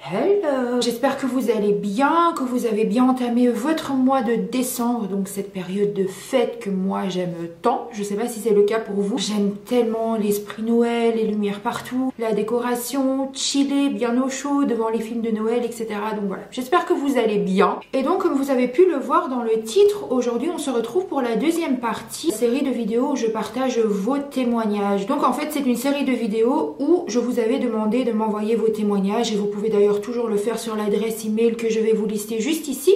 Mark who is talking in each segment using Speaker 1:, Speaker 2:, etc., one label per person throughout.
Speaker 1: Hello! J'espère que vous allez bien, que vous avez bien entamé votre mois de décembre, donc cette période de fête que moi j'aime tant. Je sais pas si c'est le cas pour vous. J'aime tellement l'esprit Noël, les lumières partout, la décoration, chiller bien au chaud devant les films de Noël, etc. Donc voilà, j'espère que vous allez bien. Et donc comme vous avez pu le voir dans le titre, aujourd'hui on se retrouve pour la deuxième partie, série de vidéos où je partage vos témoignages. Donc en fait c'est une série de vidéos où je vous avais demandé de m'envoyer vos témoignages et vous pouvez d'ailleurs toujours le faire sur l'adresse email que je vais vous lister juste ici.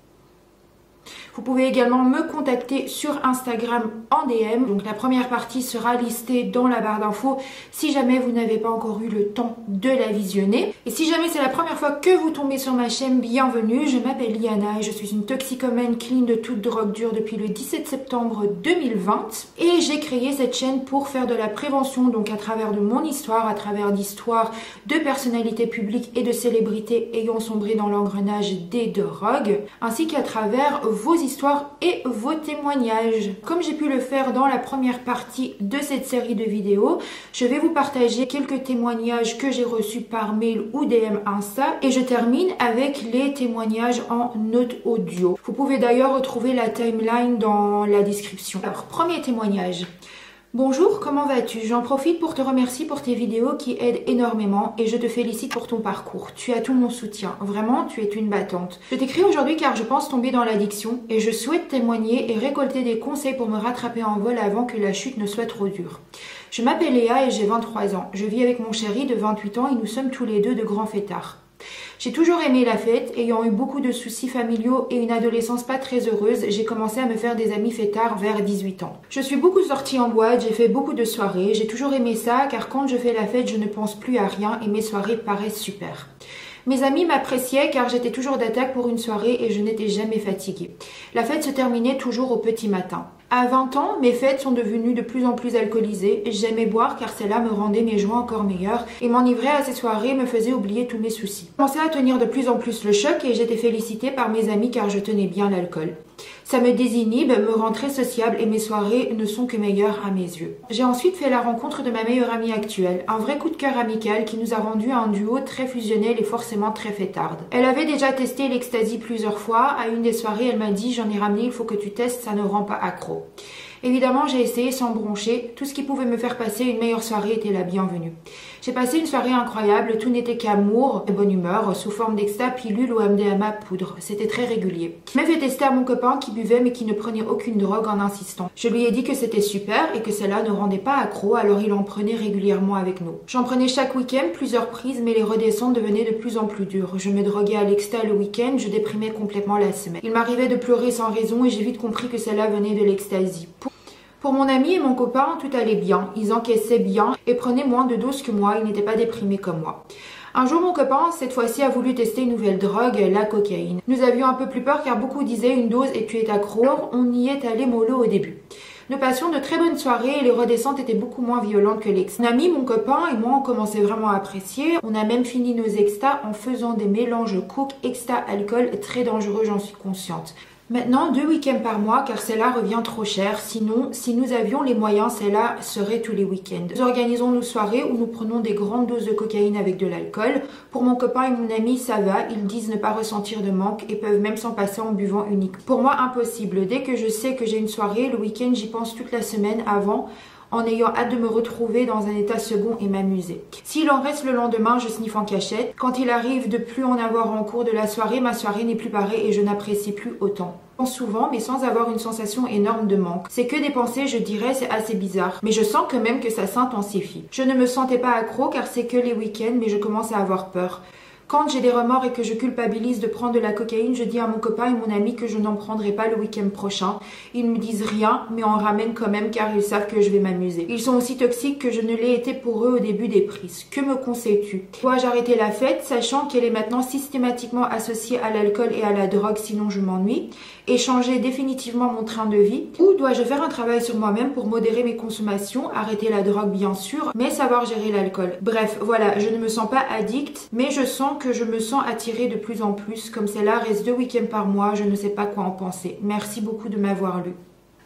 Speaker 1: Vous pouvez également me contacter sur Instagram en DM. Donc la première partie sera listée dans la barre d'infos si jamais vous n'avez pas encore eu le temps de la visionner. Et si jamais c'est la première fois que vous tombez sur ma chaîne, bienvenue. Je m'appelle Liana et je suis une toxicomane clean de toute drogue dure depuis le 17 septembre 2020. Et j'ai créé cette chaîne pour faire de la prévention, donc à travers de mon histoire, à travers d'histoires de personnalités publiques et de célébrités ayant sombré dans l'engrenage des drogues, ainsi qu'à travers vos histoires et vos témoignages. Comme j'ai pu le faire dans la première partie de cette série de vidéos, je vais vous partager quelques témoignages que j'ai reçus par mail ou DM Insta et je termine avec les témoignages en note audio. Vous pouvez d'ailleurs retrouver la timeline dans la description. Alors, premier témoignage. Bonjour, comment vas-tu? J'en profite pour te remercier pour tes vidéos qui aident énormément et je te félicite pour ton parcours. Tu as tout mon soutien. Vraiment, tu es une battante. Je t'écris aujourd'hui car je pense tomber dans l'addiction et je souhaite témoigner et récolter des conseils pour me rattraper en vol avant que la chute ne soit trop dure. Je m'appelle Léa et j'ai 23 ans. Je vis avec mon chéri de 28 ans et nous sommes tous les deux de grands fêtards. J'ai toujours aimé la fête, ayant eu beaucoup de soucis familiaux et une adolescence pas très heureuse, j'ai commencé à me faire des amis fêtards vers 18 ans. Je suis beaucoup sortie en boîte, j'ai fait beaucoup de soirées, j'ai toujours aimé ça car quand je fais la fête, je ne pense plus à rien et mes soirées paraissent super. Mes amis m'appréciaient car j'étais toujours d'attaque pour une soirée et je n'étais jamais fatiguée. La fête se terminait toujours au petit matin. À 20 ans, mes fêtes sont devenues de plus en plus alcoolisées. J'aimais boire car cela me rendait mes joints encore meilleurs et m'enivrer à ces soirées me faisait oublier tous mes soucis. Je commençais à tenir de plus en plus le choc et j'étais félicitée par mes amis car je tenais bien l'alcool. Ça me désinhibe, me rend très sociable et mes soirées ne sont que meilleures à mes yeux. J'ai ensuite fait la rencontre de ma meilleure amie actuelle, un vrai coup de cœur amical qui nous a rendu un duo très fusionnel et forcément très fêtarde. Elle avait déjà testé l'ecstasy plusieurs fois, à une des soirées elle m'a dit j'en ai ramené, il faut que tu testes, ça ne rend pas accro. Évidemment, j'ai essayé sans broncher. Tout ce qui pouvait me faire passer une meilleure soirée était la bienvenue. J'ai passé une soirée incroyable. Tout n'était qu'amour et bonne humeur, sous forme d'exta, pilule ou MDMA poudre. C'était très régulier. Je m'ai fait tester à mon copain qui buvait mais qui ne prenait aucune drogue en insistant. Je lui ai dit que c'était super et que cela ne rendait pas accro, alors il en prenait régulièrement avec nous. J'en prenais chaque week-end, plusieurs prises, mais les redescentes devenaient de plus en plus dures. Je me droguais à l'exta le week-end, je déprimais complètement la semaine. Il m'arrivait de pleurer sans raison et j'ai vite compris que cela venait de l'ecstasy. Pour mon ami et mon copain, tout allait bien, ils encaissaient bien et prenaient moins de doses que moi, ils n'étaient pas déprimés comme moi. Un jour, mon copain, cette fois-ci, a voulu tester une nouvelle drogue, la cocaïne. Nous avions un peu plus peur car beaucoup disaient une dose et tu es accro, on y est allé mollo au début. Nous passions de très bonnes soirées et les redescentes étaient beaucoup moins violentes que l'ex. Mon ami, mon copain et moi, on commençait vraiment à apprécier. On a même fini nos extas en faisant des mélanges coke, exta, alcool, très dangereux, j'en suis consciente. Maintenant, 2 week-ends par mois car cela revient trop cher. Sinon, si nous avions les moyens, cela serait tous les week-ends. Nous organisons nos soirées où nous prenons des grandes doses de cocaïne avec de l'alcool. Pour mon copain et mon ami, ça va. Ils disent ne pas ressentir de manque et peuvent même s'en passer en buvant unique. Pour moi, impossible. Dès que je sais que j'ai une soirée, le week-end, j'y pense toute la semaine avant, en ayant hâte de me retrouver dans un état second et m'amuser. S'il en reste le lendemain, je sniffe en cachette. Quand il arrive de plus en avoir en cours de la soirée, ma soirée n'est plus pareille et je n'apprécie plus autant. Je pense souvent, mais sans avoir une sensation énorme de manque. C'est que des pensées, je dirais, c'est assez bizarre. Mais je sens quand même que ça s'intensifie. Je ne me sentais pas accro car c'est que les week-ends, mais je commence à avoir peur. Quand j'ai des remords et que je culpabilise de prendre de la cocaïne, je dis à mon copain et mon ami que je n'en prendrai pas le week-end prochain. Ils me disent rien, mais en ramènent quand même car ils savent que je vais m'amuser. Ils sont aussi toxiques que je ne l'ai été pour eux au début des prises. Que me conseilles-tu? Dois-je arrêter la fête, sachant qu'elle est maintenant systématiquement associée à l'alcool et à la drogue, sinon je m'ennuie? Et changer définitivement mon train de vie? Ou dois-je faire un travail sur moi-même pour modérer mes consommations, arrêter la drogue bien sûr, mais savoir gérer l'alcool? Bref, voilà, je ne me sens pas addict, mais je sens que je me sens attirée de plus en plus. Comme celle-là reste 2 week-ends par mois, je ne sais pas quoi en penser. Merci beaucoup de m'avoir lu.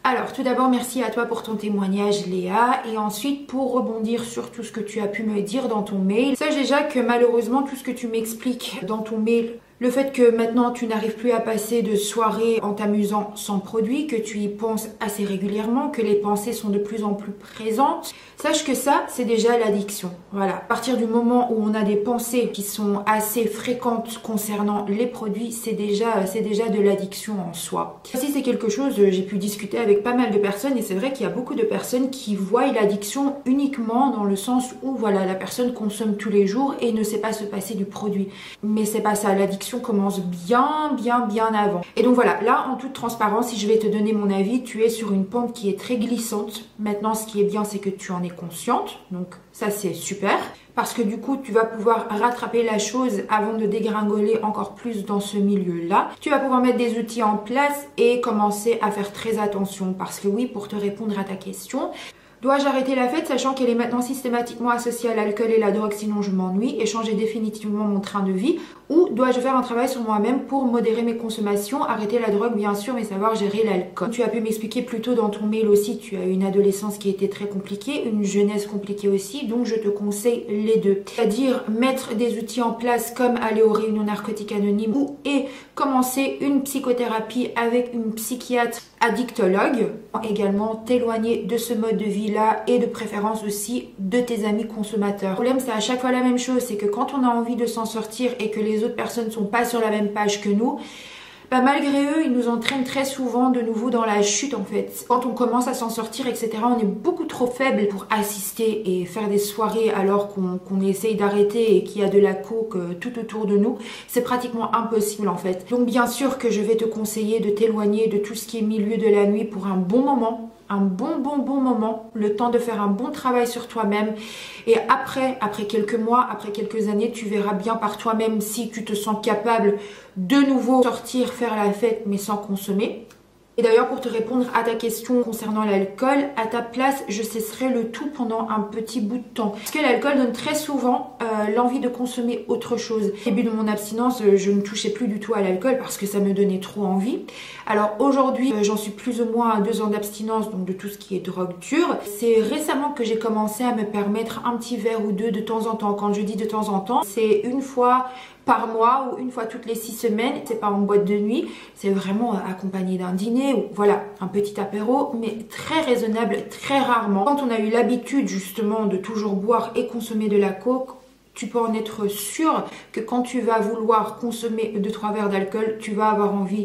Speaker 1: Alors, tout d'abord, merci à toi pour ton témoignage, Léa. Et ensuite, pour rebondir sur tout ce que tu as pu me dire dans ton mail, sache déjà que malheureusement, tout ce que tu m'expliques dans ton mail, le fait que maintenant tu n'arrives plus à passer de soirée en t'amusant sans produit, que tu y penses assez régulièrement, que les pensées sont de plus en plus présentes, sache que ça, c'est déjà l'addiction. Voilà, à partir du moment où on a des pensées qui sont assez fréquentes concernant les produits, c'est déjà de l'addiction en soi. Si c'est quelque chose, j'ai pu discuter avec pas mal de personnes et c'est vrai qu'il y a beaucoup de personnes qui voient l'addiction uniquement dans le sens où voilà, la personne consomme tous les jours et ne sait pas se passer du produit. Mais c'est pas ça, l'addiction commence bien avant. Et donc voilà, là en toute transparence, si je vais te donner mon avis, tu es sur une pente qui est très glissante. Maintenant, ce qui est bien, c'est que tu en es consciente, donc ça c'est super. Parce que du coup, tu vas pouvoir rattraper la chose avant de dégringoler encore plus dans ce milieu-là. Tu vas pouvoir mettre des outils en place et commencer à faire très attention. Parce que oui, pour te répondre à ta question, dois-je arrêter la fête sachant qu'elle est maintenant systématiquement associée à l'alcool et la drogue sinon je m'ennuie et changer définitivement mon train de vie? Ou dois-je faire un travail sur moi-même pour modérer mes consommations, arrêter la drogue bien sûr mais savoir gérer l'alcool? Tu as pu m'expliquer plus tôt dans ton mail aussi, tu as eu une adolescence qui était très compliquée, une jeunesse compliquée aussi, donc je te conseille les deux. C'est-à-dire mettre des outils en place comme aller aux réunions narcotiques anonymes ou et commencer une psychothérapie avec une psychiatre addictologue. Également t'éloigner de ce mode de vie là et de préférence aussi de tes amis consommateurs. Le problème c'est à chaque fois la même chose, c'est que quand on a envie de s'en sortir et que les autres personnes ne sont pas sur la même page que nous, bah malgré eux, ils nous entraînent très souvent de nouveau dans la chute en fait. Quand on commence à s'en sortir, etc., on est beaucoup trop faible pour assister et faire des soirées alors qu'on essaye d'arrêter et qu'il y a de la coke tout autour de nous. C'est pratiquement impossible en fait. Donc bien sûr que je vais te conseiller de t'éloigner de tout ce qui est milieu de la nuit pour un bon moment. Un bon moment, le temps de faire un bon travail sur toi-même et après quelques mois, après quelques années, tu verras bien par toi-même si tu te sens capable de nouveau sortir, faire la fête mais sans consommer. Et d'ailleurs pour te répondre à ta question concernant l'alcool, à ta place je cesserai le tout pendant un petit bout de temps. Parce que l'alcool donne très souvent l'envie de consommer autre chose. Au début de mon abstinence, je ne touchais plus du tout à l'alcool parce que ça me donnait trop envie. Alors aujourd'hui j'en suis plus ou moins à 2 ans d'abstinence, donc de tout ce qui est drogue dure. C'est récemment que j'ai commencé à me permettre un petit verre ou deux de temps en temps. Quand je dis de temps en temps, c'est une fois par mois ou une fois toutes les 6 semaines. C'est pas en boîte de nuit, c'est vraiment accompagné d'un dîner ou voilà, un petit apéro, mais très raisonnable, très rarement. Quand on a eu l'habitude justement de toujours boire et consommer de la coke, tu peux en être sûr que quand tu vas vouloir consommer 2-3 verres d'alcool, tu vas avoir envie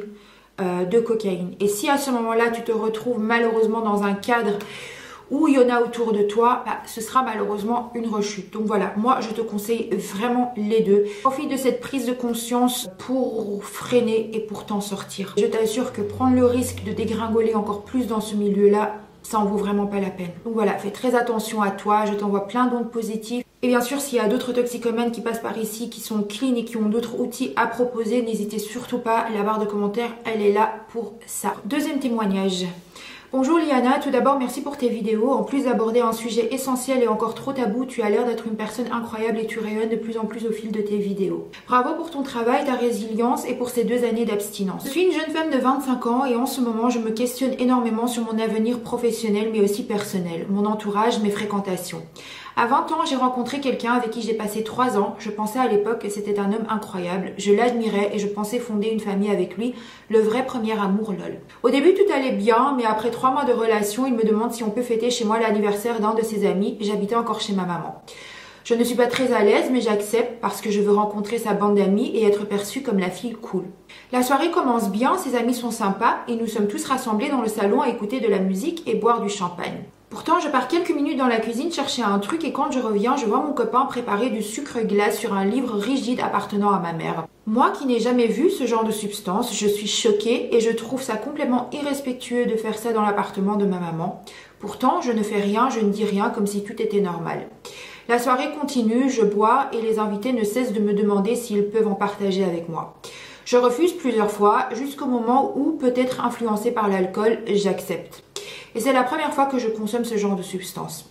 Speaker 1: de cocaïne. Et si à ce moment-là, tu te retrouves malheureusement dans un cadre où il y en a autour de toi, bah, ce sera malheureusement une rechute. Donc voilà, moi je te conseille vraiment les deux. Profite de cette prise de conscience pour freiner et pour t'en sortir. Je t'assure que prendre le risque de dégringoler encore plus dans ce milieu-là, ça en vaut vraiment pas la peine. Donc voilà, fais très attention à toi, je t'envoie plein d'ondes positives. Et bien sûr, s'il y a d'autres toxicomanes qui passent par ici, qui sont clean et qui ont d'autres outils à proposer, n'hésitez surtout pas, la barre de commentaires, elle est là pour ça. Deuxième témoignage. Bonjour Liana, tout d'abord merci pour tes vidéos. En plus d'aborder un sujet essentiel et encore trop tabou, tu as l'air d'être une personne incroyable et tu rayonnes de plus en plus au fil de tes vidéos. Bravo pour ton travail, ta résilience et pour ces 2 années d'abstinence. Je suis une jeune femme de 25 ans et en ce moment je me questionne énormément sur mon avenir professionnel mais aussi personnel, mon entourage, mes fréquentations. À 20 ans, j'ai rencontré quelqu'un avec qui j'ai passé 3 ans. Je pensais à l'époque que c'était un homme incroyable. Je l'admirais et je pensais fonder une famille avec lui. Le vrai premier amour, lol. Au début, tout allait bien, mais après 3 mois de relation, il me demande si on peut fêter chez moi l'anniversaire d'un de ses amis. J'habitais encore chez ma maman. Je ne suis pas très à l'aise, mais j'accepte parce que je veux rencontrer sa bande d'amis et être perçue comme la fille cool. La soirée commence bien, ses amis sont sympas et nous sommes tous rassemblés dans le salon à écouter de la musique et boire du champagne. Pourtant, je pars quelques minutes dans la cuisine chercher un truc et quand je reviens, je vois mon copain préparer du sucre glace sur un livre rigide appartenant à ma mère. Moi qui n'ai jamais vu ce genre de substance, je suis choquée et je trouve ça complètement irrespectueux de faire ça dans l'appartement de ma maman. Pourtant, je ne fais rien, je ne dis rien comme si tout était normal. La soirée continue, je bois et les invités ne cessent de me demander s'ils peuvent en partager avec moi. Je refuse plusieurs fois jusqu'au moment où, peut-être influencée par l'alcool, j'accepte. Et c'est la première fois que je consomme ce genre de substance.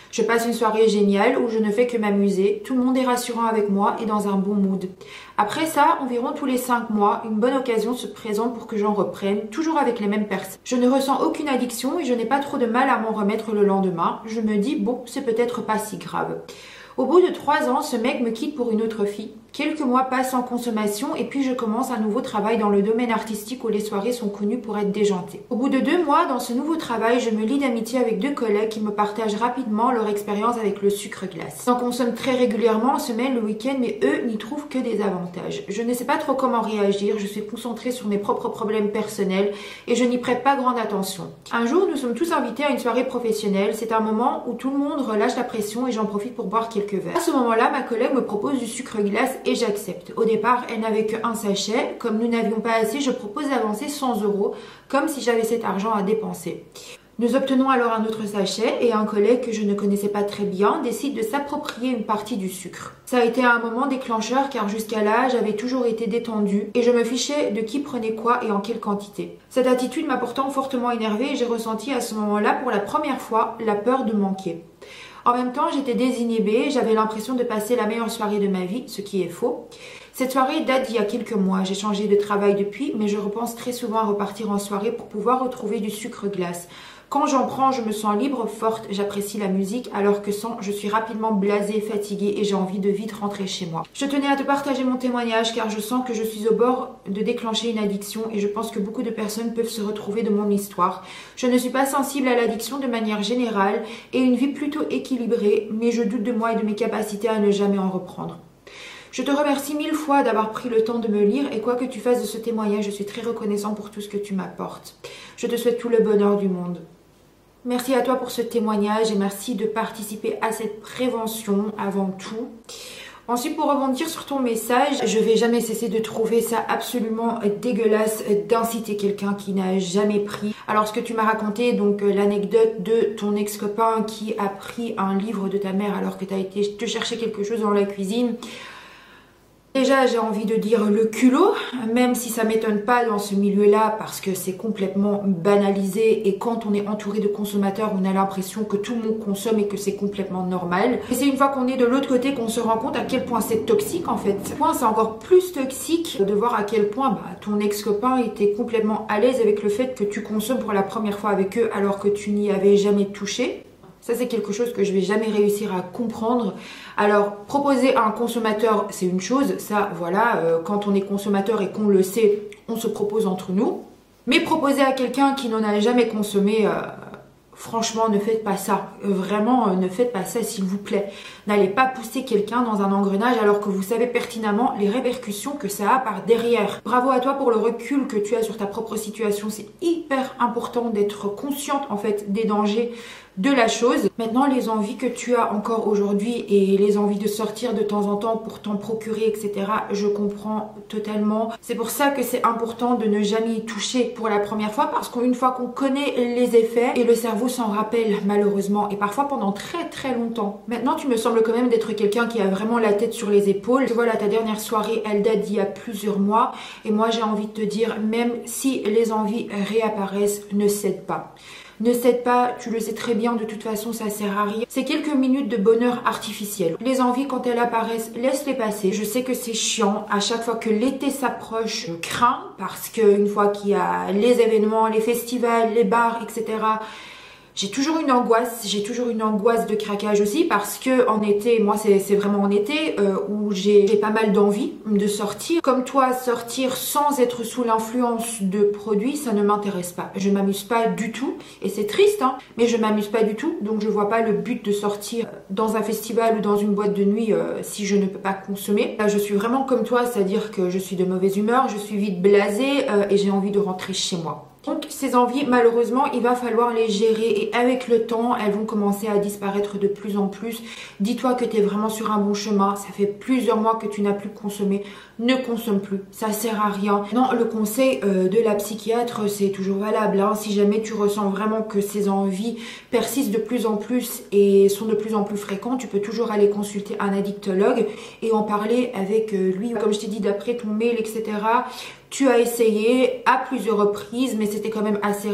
Speaker 1: Je passe une soirée géniale où je ne fais que m'amuser, tout le monde est rassurant avec moi et dans un bon mood. Après ça, environ tous les 5 mois, une bonne occasion se présente pour que j'en reprenne, toujours avec les mêmes personnes. Je ne ressens aucune addiction et je n'ai pas trop de mal à m'en remettre le lendemain. Je me dis, bon, c'est peut-être pas si grave. Au bout de 3 ans, ce mec me quitte pour une autre fille. Quelques mois passent en consommation et puis je commence un nouveau travail dans le domaine artistique où les soirées sont connues pour être déjantées. Au bout de 2 mois, dans ce nouveau travail, je me lie d'amitié avec 2 collègues qui me partagent rapidement leur expérience avec le sucre glace. J'en consomme très régulièrement en semaine, le week-end, mais eux n'y trouvent que des avantages. Je ne sais pas trop comment réagir, je suis concentrée sur mes propres problèmes personnels et je n'y prête pas grande attention. Un jour, nous sommes tous invités à une soirée professionnelle. C'est un moment où tout le monde relâche la pression et j'en profite pour boire quelques verres. À ce moment-là, ma collègue me propose du sucre glace et j'accepte. Au départ, elle n'avait qu'un sachet. Comme nous n'avions pas assez, je propose d'avancer 100 €, comme si j'avais cet argent à dépenser. Nous obtenons alors un autre sachet et un collègue que je ne connaissais pas très bien décide de s'approprier une partie du sucre. Ça a été un moment déclencheur car jusqu'à là, j'avais toujours été détendue et je me fichais de qui prenait quoi et en quelle quantité. Cette attitude m'a pourtant fortement énervée et j'ai ressenti à ce moment-là pour la première fois la peur de manquer. En même temps, j'étais désinhibée, j'avais l'impression de passer la meilleure soirée de ma vie, ce qui est faux. Cette soirée date d'il y a quelques mois, j'ai changé de travail depuis, mais je repense très souvent à repartir en soirée pour pouvoir retrouver du sucre glace. Quand j'en prends, je me sens libre, forte, j'apprécie la musique, alors que sans, je suis rapidement blasée, fatiguée et j'ai envie de vite rentrer chez moi. Je tenais à te partager mon témoignage car je sens que je suis au bord de déclencher une addiction et je pense que beaucoup de personnes peuvent se retrouver de mon histoire. Je ne suis pas sensible à l'addiction de manière générale et une vie plutôt équilibrée, mais je doute de moi et de mes capacités à ne jamais en reprendre. Je te remercie 1000 fois d'avoir pris le temps de me lire et quoi que tu fasses de ce témoignage, je suis très reconnaissant pour tout ce que tu m'apportes. Je te souhaite tout le bonheur du monde. Merci à toi pour ce témoignage et merci de participer à cette prévention avant tout. Ensuite, pour rebondir sur ton message, je vais jamais cesser de trouver ça absolument dégueulasse d'inciter quelqu'un qui n'a jamais pris. Alors, ce que tu m'as raconté, donc l'anecdote de ton ex-copain qui a pris un livre de ta mère alors que tu as été te chercher quelque chose dans la cuisine. Déjà, j'ai envie de dire le culot, même si ça m'étonne pas dans ce milieu-là parce que c'est complètement banalisé et quand on est entouré de consommateurs, on a l'impression que tout le monde consomme et que c'est complètement normal. Et c'est une fois qu'on est de l'autre côté qu'on se rend compte à quel point c'est toxique en fait. C'est encore plus toxique de voir à quel point ton ex-copain était complètement à l'aise avec le fait que tu consommes pour la première fois avec eux alors que tu n'y avais jamais touché. Ça, c'est quelque chose que je vais jamais réussir à comprendre. Alors, proposer à un consommateur, c'est une chose. Ça, voilà, quand on est consommateur et qu'on le sait, on se propose entre nous. Mais proposer à quelqu'un qui n'en a jamais consommé, franchement, ne faites pas ça. Vraiment, ne faites pas ça, s'il vous plaît. N'allez pas pousser quelqu'un dans un engrenage alors que vous savez pertinemment les répercussions que ça a par derrière. Bravo à toi pour le recul que tu as sur ta propre situation. C'est hyper important d'être consciente, en fait, des dangers de la chose. Maintenant, les envies que tu as encore aujourd'hui et les envies de sortir de temps en temps pour t'en procurer, etc., je comprends totalement. C'est pour ça que c'est important de ne jamais y toucher pour la première fois parce qu'une fois qu'on connaît les effets et le cerveau s'en rappelle malheureusement et parfois pendant très très longtemps. Maintenant, tu me sembles quand même d'être quelqu'un qui a vraiment la tête sur les épaules. Voilà, ta dernière soirée, elle date d'il y a plusieurs mois et moi j'ai envie de te dire, même si les envies réapparaissent, ne cède pas. Ne cède pas, tu le sais très bien, de toute façon ça sert à rien. C'est quelques minutes de bonheur artificiel. Les envies quand elles apparaissent, laisse-les passer. Je sais que c'est chiant, à chaque fois que l'été s'approche, je crains parce qu'une fois qu'il y a les événements, les festivals, les bars, etc., j'ai toujours une angoisse de craquage aussi parce que en été, moi c'est vraiment en été où j'ai pas mal d'envie de sortir. Comme toi, sortir sans être sous l'influence de produits, ça ne m'intéresse pas. Je m'amuse pas du tout et c'est triste, hein, mais je m'amuse pas du tout. Donc je vois pas le but de sortir dans un festival ou dans une boîte de nuit si je ne peux pas consommer. Là, je suis vraiment comme toi, c'est-à-dire que je suis de mauvaise humeur, je suis vite blasée et j'ai envie de rentrer chez moi. Donc ces envies, malheureusement, il va falloir les gérer et avec le temps, elles vont commencer à disparaître de plus en plus. Dis-toi que tu es vraiment sur un bon chemin. Ça fait plusieurs mois que tu n'as plus consommé. Ne consomme plus, ça sert à rien. Non, le conseil de la psychiatre, c'est toujours valable, hein. Si jamais tu ressens vraiment que ces envies persistent de plus en plus et sont de plus en plus fréquentes, tu peux toujours aller consulter un addictologue et en parler avec lui. Comme je t'ai dit, d'après ton mail, etc., tu as essayé à plusieurs reprises, mais c'était quand même assez rare.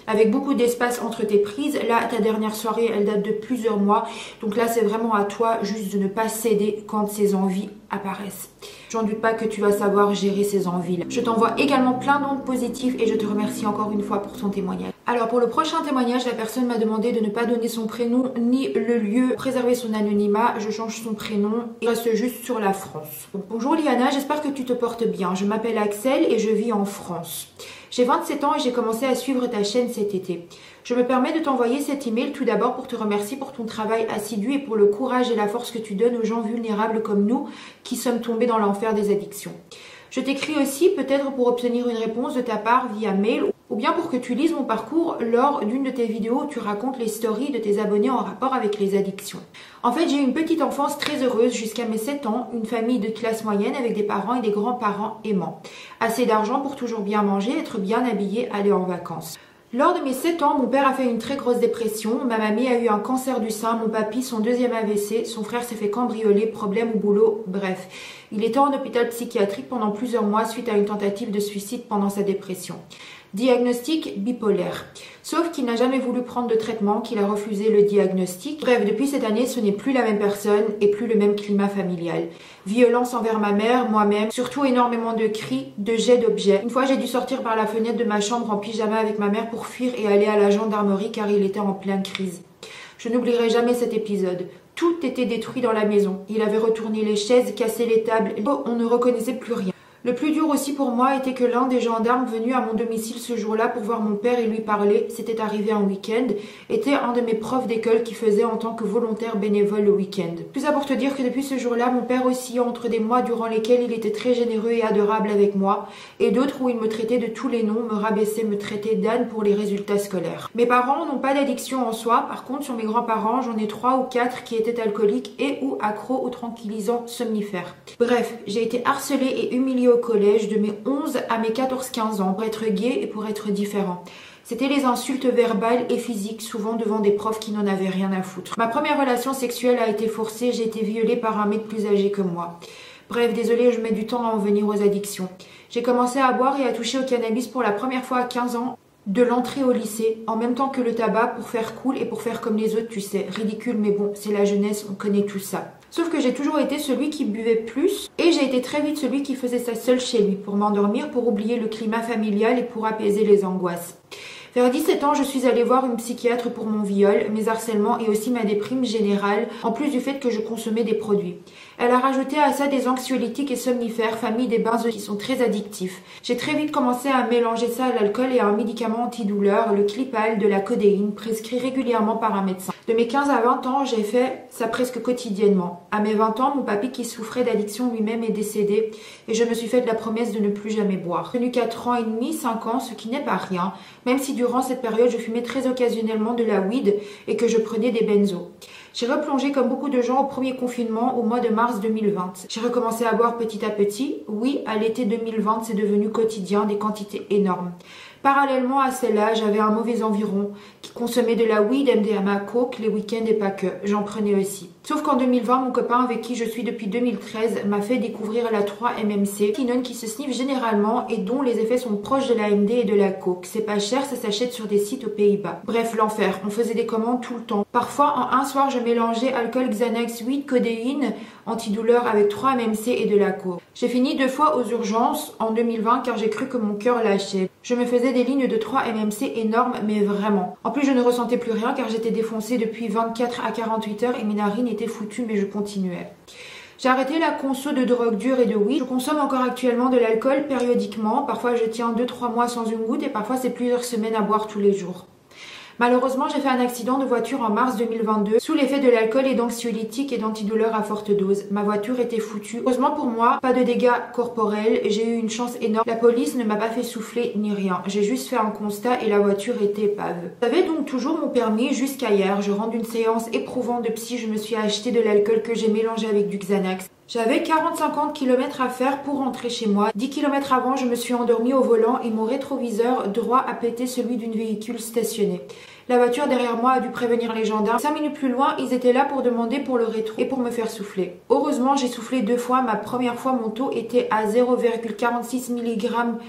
Speaker 1: avec beaucoup d'espace entre tes prises. Là, ta dernière soirée, elle date de plusieurs mois. Donc là, c'est vraiment à toi juste de ne pas céder quand ces envies apparaissent. J'en doute pas que tu vas savoir gérer ces envies-là. Je t'envoie également plein d'ondes positives et je te remercie encore une fois pour ton témoignage. Alors pour le prochain témoignage, la personne m'a demandé de ne pas donner son prénom ni le lieu, préserver son anonymat. Je change son prénom et reste juste sur la France. Donc, bonjour Liana, j'espère que tu te portes bien. Je m'appelle Axel et je vis en France. J'ai 27 ans et j'ai commencé à suivre ta chaîne cet été. Je me permets de t'envoyer cet email tout d'abord pour te remercier pour ton travail assidu et pour le courage et la force que tu donnes aux gens vulnérables comme nous qui sommes tombés dans l'enfer des addictions. Je t'écris aussi peut-être pour obtenir une réponse de ta part via mail ou bien pour que tu lises mon parcours lors d'une de tes vidéos où tu racontes les stories de tes abonnés en rapport avec les addictions. En fait, j'ai eu une petite enfance très heureuse jusqu'à mes 7 ans, une famille de classe moyenne avec des parents et des grands-parents aimants. Assez d'argent pour toujours bien manger, être bien habillé, aller en vacances. Lors de mes 7 ans, mon père a fait une très grosse dépression, ma mamie a eu un cancer du sein, mon papy son deuxième AVC, son frère s'est fait cambrioler, problème au boulot, bref. Il était en hôpital psychiatrique pendant plusieurs mois suite à une tentative de suicide pendant sa dépression. Diagnostic bipolaire. Sauf qu'il n'a jamais voulu prendre de traitement, qu'il a refusé le diagnostic. Bref, depuis cette année, ce n'est plus la même personne et plus le même climat familial. Violence envers ma mère, moi-même, surtout énormément de cris, de jets d'objets. Une fois, j'ai dû sortir par la fenêtre de ma chambre en pyjama avec ma mère pour fuir et aller à la gendarmerie car il était en pleine crise. Je n'oublierai jamais cet épisode. Tout était détruit dans la maison. Il avait retourné les chaises, cassé les tables. On ne reconnaissait plus rien. Le plus dur aussi pour moi était que l'un des gendarmes venus à mon domicile ce jour-là pour voir mon père et lui parler, c'était arrivé un week-end, était un de mes profs d'école qui faisait en tant que volontaire bénévole le week-end. Tout ça pour te dire que depuis ce jour-là, mon père oscillait entre des mois durant lesquels il était très généreux et adorable avec moi, et d'autres où il me traitait de tous les noms, me rabaissait, me traitait d'âne pour les résultats scolaires. Mes parents n'ont pas d'addiction en soi, par contre sur mes grands-parents, j'en ai 3 ou 4 qui étaient alcooliques et ou accros aux tranquillisants somnifères. Bref, j'ai été harcelée et humiliée au collège de mes 11 à mes 14-15 ans pour être gay et pour être différent. C'était les insultes verbales et physiques, souvent devant des profs qui n'en avaient rien à foutre. Ma première relation sexuelle a été forcée, j'ai été violée par un mec plus âgé que moi. Bref, désolée, je mets du temps à en venir aux addictions. J'ai commencé à boire et à toucher au cannabis pour la première fois à 15 ans, de l'entrée au lycée, en même temps que le tabac pour faire cool et pour faire comme les autres, tu sais. Ridicule, mais bon, c'est la jeunesse, on connaît tout ça. Sauf que j'ai toujours été celui qui buvait plus et j'ai été très vite celui qui faisait ça seul chez lui pour m'endormir, pour oublier le climat familial et pour apaiser les angoisses. Vers 17 ans, je suis allée voir une psychiatre pour mon viol, mes harcèlements et aussi ma déprime générale, en plus du fait que je consommais des produits. Elle a rajouté à ça des anxiolytiques et somnifères, famille des benzos qui sont très addictifs. J'ai très vite commencé à mélanger ça à l'alcool et à un médicament antidouleur, le Clipal, de la codéine, prescrit régulièrement par un médecin. De mes 15 à 20 ans, j'ai fait ça presque quotidiennement. À mes 20 ans, mon papy qui souffrait d'addiction lui-même est décédé et je me suis fait la promesse de ne plus jamais boire. J'ai tenu 4 ans et demi, 5 ans, ce qui n'est pas rien, même si durant cette période, je fumais très occasionnellement de la weed et que je prenais des benzos. J'ai replongé comme beaucoup de gens au premier confinement au mois de mars 2020. J'ai recommencé à boire petit à petit. Oui, à l'été 2020, c'est devenu quotidien, des quantités énormes. Parallèlement à celle-là, j'avais un mauvais environ qui consommait de la weed, MDMA, coke, les week-ends et pas que. J'en prenais aussi. Sauf qu'en 2020, mon copain avec qui je suis depuis 2013 m'a fait découvrir la 3-MMC, quinone qui se sniffe généralement et dont les effets sont proches de la MD et de la coke. C'est pas cher, ça s'achète sur des sites aux Pays-Bas. Bref, l'enfer. On faisait des commandes tout le temps. Parfois, en un soir, je mélangeais alcool, Xanax, weed, codéine, antidouleur avec 3-MMC et de la coke. J'ai fini 2 fois aux urgences en 2020 car j'ai cru que mon cœur lâchait. Je me faisais des lignes de 3-MMC énormes, mais vraiment. En plus, je ne ressentais plus rien car j'étais défoncée depuis 24 à 48 heures et mes narines étaient foutues, mais je continuais. J'ai arrêté la conso de drogue dure et de weed. Je consomme encore actuellement de l'alcool périodiquement. Parfois, je tiens 2-3 mois sans une goutte et parfois, c'est plusieurs semaines à boire tous les jours. Malheureusement, j'ai fait un accident de voiture en mars 2022 sous l'effet de l'alcool et d'anxiolytiques et d'antidouleurs à forte dose. Ma voiture était foutue. Heureusement pour moi, pas de dégâts corporels. J'ai eu une chance énorme. La police ne m'a pas fait souffler ni rien. J'ai juste fait un constat et la voiture était pave. J'avais donc toujours mon permis jusqu'à hier. Je rentre d'une séance éprouvante de psy. Je me suis acheté de l'alcool que j'ai mélangé avec du Xanax. J'avais 40-50 km à faire pour rentrer chez moi. 10 km avant, je me suis endormie au volant et mon rétroviseur droit a pété celui d'une véhicule stationné. La voiture derrière moi a dû prévenir les gendarmes. 5 minutes plus loin, ils étaient là pour demander pour le rétro et pour me faire souffler. Heureusement, j'ai soufflé 2 fois. Ma première fois, mon taux était à 0,46 mg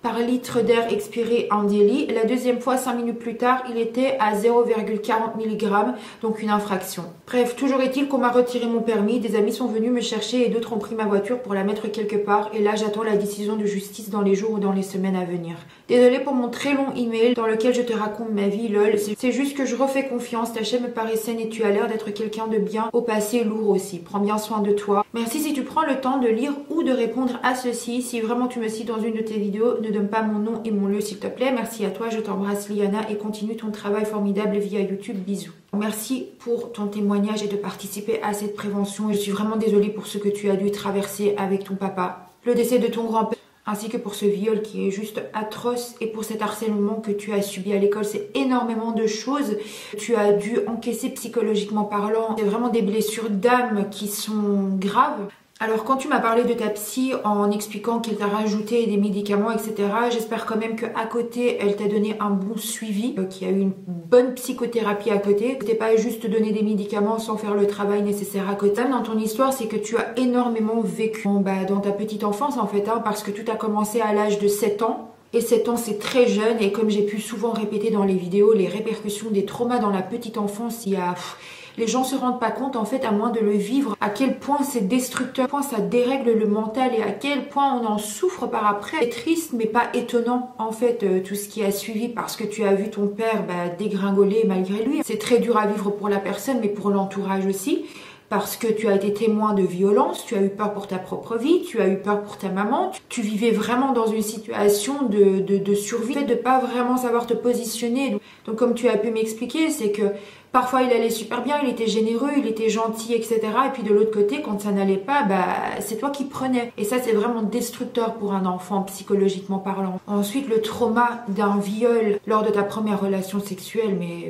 Speaker 1: par litre d'air expiré en daily. La deuxième fois, 5 minutes plus tard, il était à 0,40 mg, donc une infraction. Bref, toujours est-il qu'on m'a retiré mon permis, des amis sont venus me chercher et d'autres ont pris ma voiture pour la mettre quelque part et là j'attends la décision de justice dans les jours ou dans les semaines à venir. Désolée pour mon très long email dans lequel je te raconte ma vie, lol, c'est juste que je refais confiance, ta chaîne me paraît saine et tu as l'air d'être quelqu'un de bien, au passé lourd aussi, prends bien soin de toi. Merci si tu prends le temps de lire ou de répondre à ceci, si vraiment tu me cites dans une de tes vidéos, ne donne pas mon nom et mon lieu s'il te plaît, merci à toi, je t'embrasse Liana et continue ton travail formidable via YouTube, bisous. Merci pour ton témoignage et de participer à cette prévention. Je suis vraiment désolée pour ce que tu as dû traverser avec ton papa. Le décès de ton grand-père, ainsi que pour ce viol qui est juste atroce et pour cet harcèlement que tu as subi à l'école. C'est énormément de choses que tu as dû encaisser psychologiquement parlant. C'est vraiment des blessures d'âme qui sont graves. Alors quand tu m'as parlé de ta psy en expliquant qu'elle t'a rajouté des médicaments, etc., j'espère quand même qu'à côté, elle t'a donné un bon suivi, qu'il y a eu une bonne psychothérapie à côté, que t'es pas juste donné des médicaments sans faire le travail nécessaire à côté. Dans ton histoire, c'est que tu as énormément vécu dans ta petite enfance en fait, parce que tout a commencé à l'âge de 7 ans. Et 7 ans, c'est très jeune et comme j'ai pu souvent répéter dans les vidéos, les répercussions des traumas dans la petite enfance, il y a... Les gens se rendent pas compte en fait à moins de le vivre à quel point c'est destructeur, à quel point ça dérègle le mental et à quel point on en souffre par après. C'est triste mais pas étonnant en fait tout ce qui a suivi parce que tu as vu ton père dégringoler malgré lui. C'est très dur à vivre pour la personne mais pour l'entourage aussi. Parce que tu as été témoin de violence, tu as eu peur pour ta propre vie, tu as eu peur pour ta maman, tu vivais vraiment dans une situation de survie, de pas vraiment savoir te positionner. Donc comme tu as pu m'expliquer, c'est que parfois il allait super bien, il était généreux, il était gentil, etc. Et puis de l'autre côté, quand ça n'allait pas, c'est toi qui prenais. Et ça, c'est vraiment destructeur pour un enfant, psychologiquement parlant. Ensuite, le trauma d'un viol lors de ta première relation sexuelle, mais...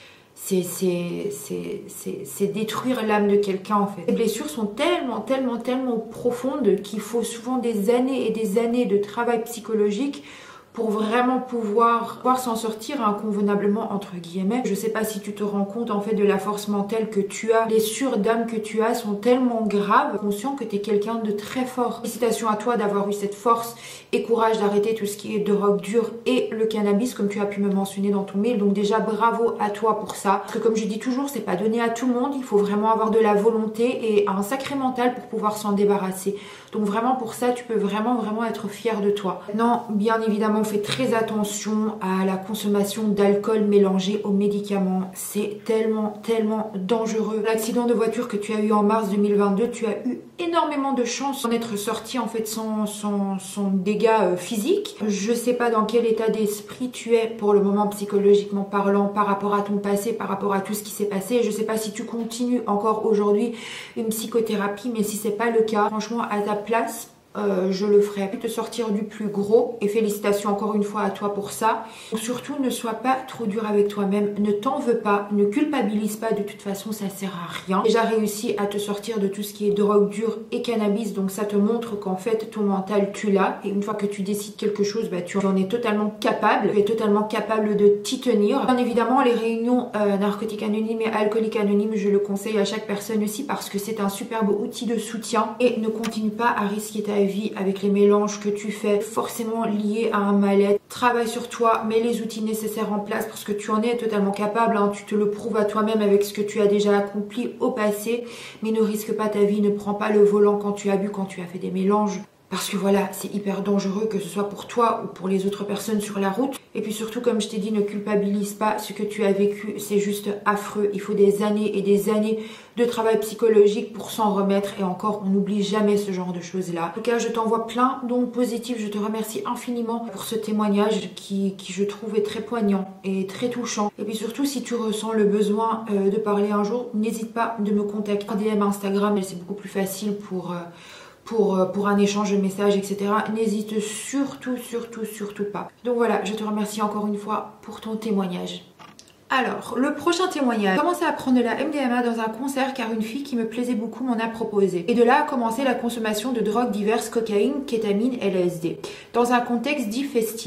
Speaker 1: c'est détruire l'âme de quelqu'un en fait. Les blessures sont tellement profondes qu'il faut souvent des années et des années de travail psychologique pour vraiment pouvoir s'en sortir convenablement entre guillemets. Je sais pas si tu te rends compte en fait de la force mentale que tu as. Les blessures d'âme que tu as sont tellement graves, conscient que tu es quelqu'un de très fort. Félicitations à toi d'avoir eu cette force et courage d'arrêter tout ce qui est drogue dure et le cannabis comme tu as pu me mentionner dans ton mail. Donc déjà bravo à toi pour ça. Parce que comme je dis toujours, c'est pas donné à tout le monde. Il faut vraiment avoir de la volonté et un sacré mental pour pouvoir s'en débarrasser. Donc vraiment pour ça, tu peux vraiment être fier de toi. Non, bien évidemment, fais très attention à la consommation d'alcool mélangé aux médicaments. C'est tellement dangereux. L'accident de voiture que tu as eu en mars 2022, tu as eu énormément de chance d'en être sorti en fait sans dégâts physiques. Je sais pas dans quel état d'esprit tu es pour le moment psychologiquement parlant par rapport à ton passé, par rapport à tout ce qui s'est passé. Je sais pas si tu continues encore aujourd'hui une psychothérapie, mais si c'est pas le cas, franchement à ta place, je le ferai. Te sortir du plus gros et félicitations encore une fois à toi pour ça. Surtout ne sois pas trop dur avec toi-même, ne t'en veux pas, ne culpabilise pas, de toute façon ça sert à rien. Déjà réussi à te sortir de tout ce qui est drogue dure et cannabis, donc ça te montre qu'en fait ton mental tu l'as et une fois que tu décides quelque chose, tu en es totalement capable, tu es totalement capable de t'y tenir. Bien évidemment les réunions narcotiques anonymes et alcooliques anonymes, je le conseille à chaque personne aussi parce que c'est un superbe outil de soutien et ne continue pas à risquer ta vie avec les mélanges que tu fais forcément liés à un mal-être. Travaille sur toi, mets les outils nécessaires en place parce que tu en es totalement capable, tu te le prouves à toi-même avec ce que tu as déjà accompli au passé, mais ne risque pas ta vie, ne prends pas le volant quand tu as bu, quand tu as fait des mélanges. Parce que voilà, c'est hyper dangereux que ce soit pour toi ou pour les autres personnes sur la route. Et puis surtout, comme je t'ai dit, ne culpabilise pas ce que tu as vécu. C'est juste affreux. Il faut des années et des années de travail psychologique pour s'en remettre. Et encore, on n'oublie jamais ce genre de choses-là. En tout cas, je t'envoie plein d'ondes positives. Je te remercie infiniment pour ce témoignage qui je trouve est très poignant et très touchant. Et puis surtout, si tu ressens le besoin de parler un jour, n'hésite pas de me contacter en DM Instagram. C'est beaucoup plus facile pour un échange de messages, etc. N'hésite surtout pas. Donc voilà, je te remercie encore une fois pour ton témoignage. Alors, le prochain témoignage. J'ai commencé à prendre de la MDMA dans un concert car une fille qui me plaisait beaucoup m'en a proposé. Et de là a commencé la consommation de drogues diverses, cocaïne, kétamine, LSD, dans un contexte dit festif.